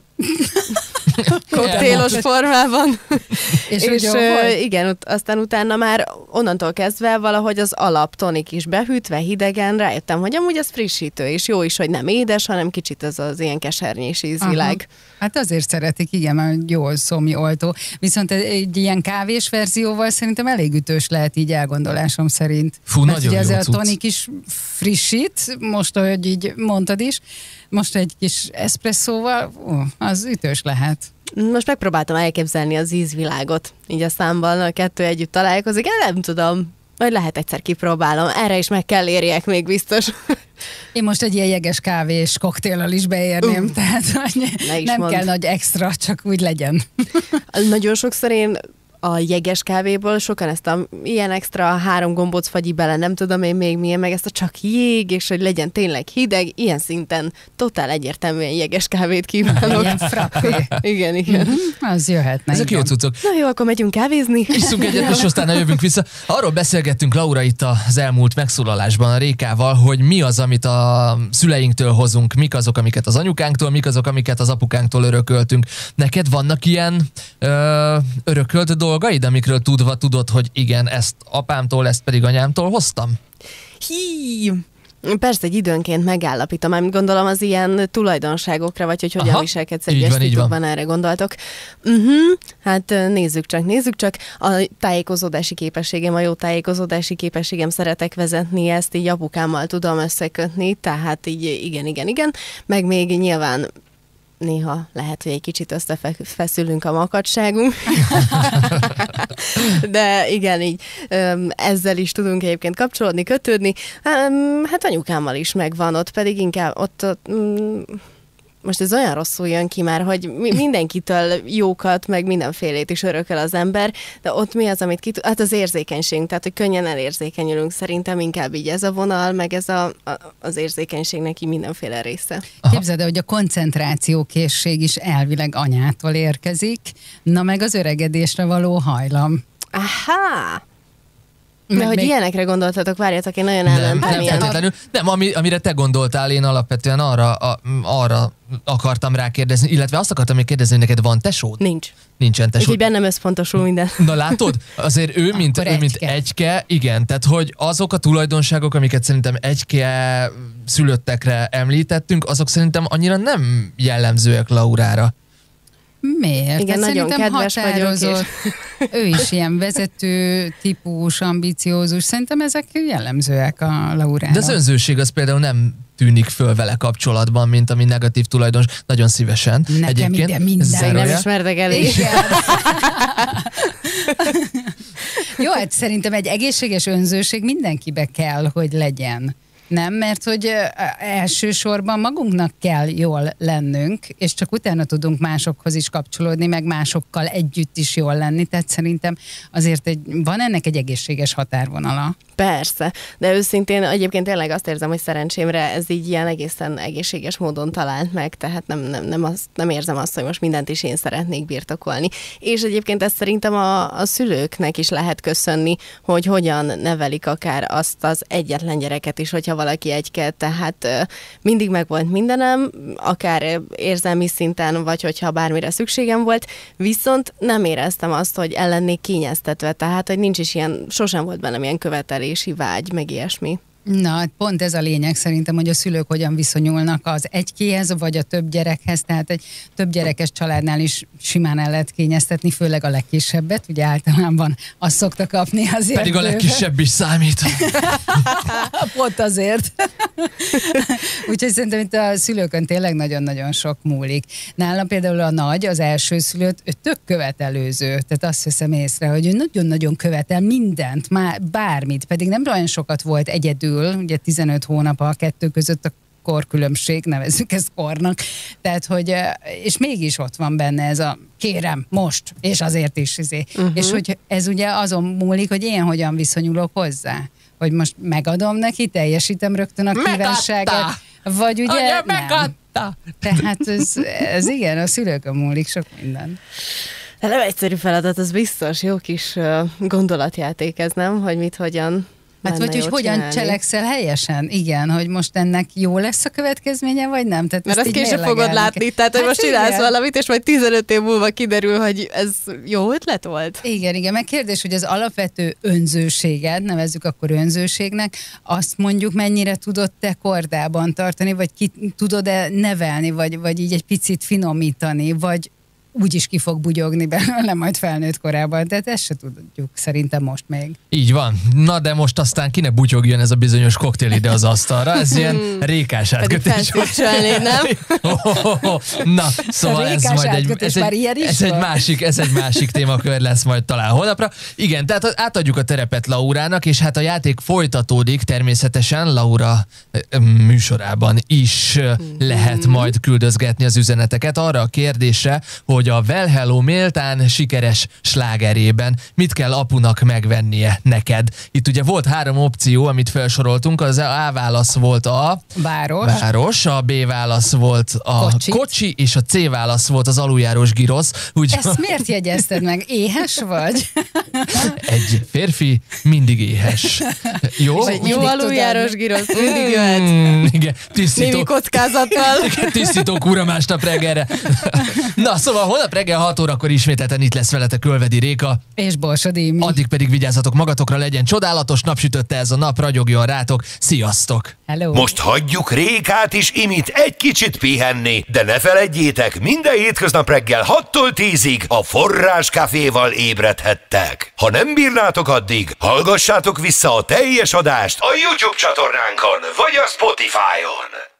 koktélos formában. És, és és uh, igen, ut- aztán utána már onnantól kezdve valahogy az alap tonik is behűtve, hidegen, rájöttem, hogy amúgy az frissítő, és jó is, hogy nem édes, hanem kicsit ez az ilyen kesernyés ízvilág. Aha. Hát azért szeretik, igen, mert jó szomjoltó. Viszont egy ilyen kávés verzióval szerintem elég ütős lehet így elgondolásom szerint. Fú, mert nagyon ugye jó ezzel a cucc. tonik is frissít, most ahogy így mondtad is, most egy kis eszpresszóval, ó, az ütős lehet. Most megpróbáltam elképzelni az ízvilágot, így a számban a kettő együtt találkozik, el nem tudom, majd lehet egyszer kipróbálom, erre is meg kell érjek még biztos. Én most egy ilyen jeges kávés koktéllal is beérném, uh, tehát hogy nem mondd. kell nagy extra, csak úgy legyen. Nagyon sokszor én a jeges kávéból sokan ezt a ilyen extra három gombóc fagyi bele, nem tudom én még milyen, meg ezt a csak jég, és hogy legyen tényleg hideg, ilyen szinten totál egyértelműen jeges kávét kívánok. Ilyen frappé. Igen, igen. Uh-huh, az jöhetne. Ezek jó igen. cuccok. Na jó, akkor megyünk kávézni. Isszunk egyet, és aztán jövünk vissza. Arról beszélgettünk, Laura, itt az elmúlt megszólalásban a Rékával, hogy mi az, amit a szüleinktől hozunk, mik azok, amiket az anyukánktól, mik azok, amiket az apukánktól örököltünk. Neked vannak ilyen ö, örökölt dolgaid, amikről tudva tudod, hogy igen, ezt apámtól, ezt pedig anyámtól hoztam? Hí! Persze, egy időnként megállapítom, amit gondolom az ilyen tulajdonságokra, vagy hogy hogyan Aha, viselkedsz így egyes van, így van. titokban, erre gondoltok. Uh-huh. Hát nézzük csak, nézzük csak. A tájékozódási képességem, a jó tájékozódási képességem, szeretek vezetni, ezt így apukámmal tudom összekötni, tehát így igen, igen, igen. Meg még nyilván néha lehet, hogy egy kicsit összefeszülünk a makacságunk. De igen, így ezzel is tudunk egyébként kapcsolódni, kötődni. Hát anyukámmal is megvan, ott pedig inkább ott, ott most ez olyan rosszul jön ki már, hogy mindenkitől jókat, meg mindenfélét is örököl az ember, de ott mi az, amit ki tud? Hát az érzékenységünk, tehát hogy könnyen elérzékenyülünk, szerintem inkább így ez a vonal, meg ez a, a, az érzékenységnek így mindenféle része. Képzeld el, hogy a koncentrációkészség is elvileg anyától érkezik, na meg az öregedésre való hajlam. Aha! De Meg hogy még... ilyenekre gondoltatok, várjatok, én nagyon Nem, elmentem nem ilyen. feltétlenül. Nem, ami, amire te gondoltál, én alapvetően arra, a, arra akartam rákérdezni, illetve azt akartam még kérdezni, hogy neked van tesód? Nincs. Nincsen tesód. Úgyhogy bennem összpontosul minden. Na látod? Azért ő, mint, ő, mint egyke. egyke, igen, tehát hogy azok a tulajdonságok, amiket szerintem egyke szülöttekre említettünk, azok szerintem annyira nem jellemzőek Laurára. Miért? Igen, Tehát nagyon szerintem kedves vagyok, határozott. Ő is ilyen vezető típus, ambiciózus. Szerintem ezek jellemzőek a Laurára. De az önzőség az például nem tűnik föl vele kapcsolatban, mint ami negatív tulajdonos. Nagyon szívesen. Nekem Egyébként, ide minden. zárójel. Nem ismertek elég. Igen. Jó, hát szerintem egy egészséges önzőség mindenkibe kell, hogy legyen. Nem, mert hogy elsősorban magunknak kell jól lennünk, és csak utána tudunk másokhoz is kapcsolódni, meg másokkal együtt is jól lenni, tehát szerintem azért egy, van ennek egy egészséges határvonala. Persze, de őszintén egyébként tényleg azt érzem, hogy szerencsémre ez így ilyen egészen egészséges módon talált meg, tehát nem, nem, nem, azt, nem érzem azt, hogy most mindent is én szeretnék birtokolni. És egyébként ezt szerintem a, a szülőknek is lehet köszönni, hogy hogyan nevelik akár azt az egyetlen gyereket is, hogyha valaki egyke, tehát mindig megvolt mindenem, akár érzelmi szinten, vagy hogyha bármire szükségem volt, viszont nem éreztem azt, hogy el lennék kényeztetve, tehát hogy nincs is ilyen, sosem volt bennem ilyen követelési vágy, meg ilyesmi. Na, pont ez a lényeg szerintem, hogy a szülők hogyan viszonyulnak az egykéhez, vagy a több gyerekhez, tehát egy több gyerekes családnál is simán el lehet kényeztetni, főleg a legkisebbet, ugye általában azt szokta kapni azért. Pedig a legkisebb is számít. Pont azért. Úgyhogy szerintem itt a szülőkön tényleg nagyon-nagyon sok múlik. Nálam például a nagy, az első szülőt, ő tök követelőző, tehát azt veszem észre, hogy ő nagyon-nagyon követel mindent, már bármit, pedig nem olyan sokat volt egyedül, ugye tizenöt hónap a kettő között a korkülönbség, nevezzük ezt kornak, tehát hogy, és mégis ott van benne ez a kérem, most, és azért is, izé. Uh-huh. És hogy ez ugye azon múlik, hogy én hogyan viszonyulok hozzá, hogy most megadom neki, teljesítem rögtön a kívánságát, vagy ugye Anya, nem. Tehát ez, ez igen, a szülőkön múlik sok minden. De nem egyszerű feladat, az biztos. Jó kis gondolatjáték ez, nem? Hogy mit, hogyan Hát vagy, hogy hogyan csinálni. Cselekszel helyesen? Igen, hogy most ennek jó lesz a következménye, vagy nem? Tehát mert azt később fogod látni, tehát hogy hát most csinálsz igen. valamit, és majd tizenöt év múlva kiderül, hogy ez jó ötlet volt? Igen, igen, meg kérdés, hogy az alapvető önzőséged, nevezzük akkor önzőségnek, azt mondjuk mennyire tudod te kordában tartani, vagy ki tudod-e nevelni, vagy, vagy így egy picit finomítani, vagy úgyis ki fog bugyogni belőle majd felnőtt korában, tehát ezt se tudjuk szerintem most még. Így van. Na de most aztán kinek butyogjon ez a bizonyos koktél ide az asztalra, ez ilyen rékás átkötés. nem? Na, szóval ez majd egy, ez egy, ez egy másik, ez egy másik témakör lesz majd talán holnapra. Igen, tehát átadjuk a terepet Laurának, és hát a játék folytatódik természetesen Laura műsorában is lehet majd küldözgetni az üzeneteket arra a kérdésre, hogy a Well Hello méltán sikeres slágerében mit kell apunak megvennie neked. Itt ugye volt három opció, amit felsoroltunk, az A válasz volt a város, város a B válasz volt a Kocsit. kocsi, és a C válasz volt az aluljárós girosz. Úgy, ezt miért jegyezted meg? Éhes vagy? Egy férfi mindig éhes. Jó? Vagy jó aluljárós girosz, mindig jöhet. Mm, igen, tisztító. Némi kockázattal. Igen, tisztító kúra másnap reggelre. Na, szóval holnap reggel hat órakor ismételten itt lesz veletek Kölvedi Réka. És Borsod Émi. Addig pedig vigyázzatok magatokra, legyen csodálatos, napsütötte ez a nap, ragyogjon rátok. Sziasztok! Hello. Most hagyjuk Rékát és Imit egy kicsit pihenni, de ne feledjétek, minden hétköznap reggel hattól tízig a Forrás Caféval ébredhettek. Ha nem bírnátok addig, hallgassátok vissza a teljes adást a YouTube csatornánkon vagy a Spotify-on.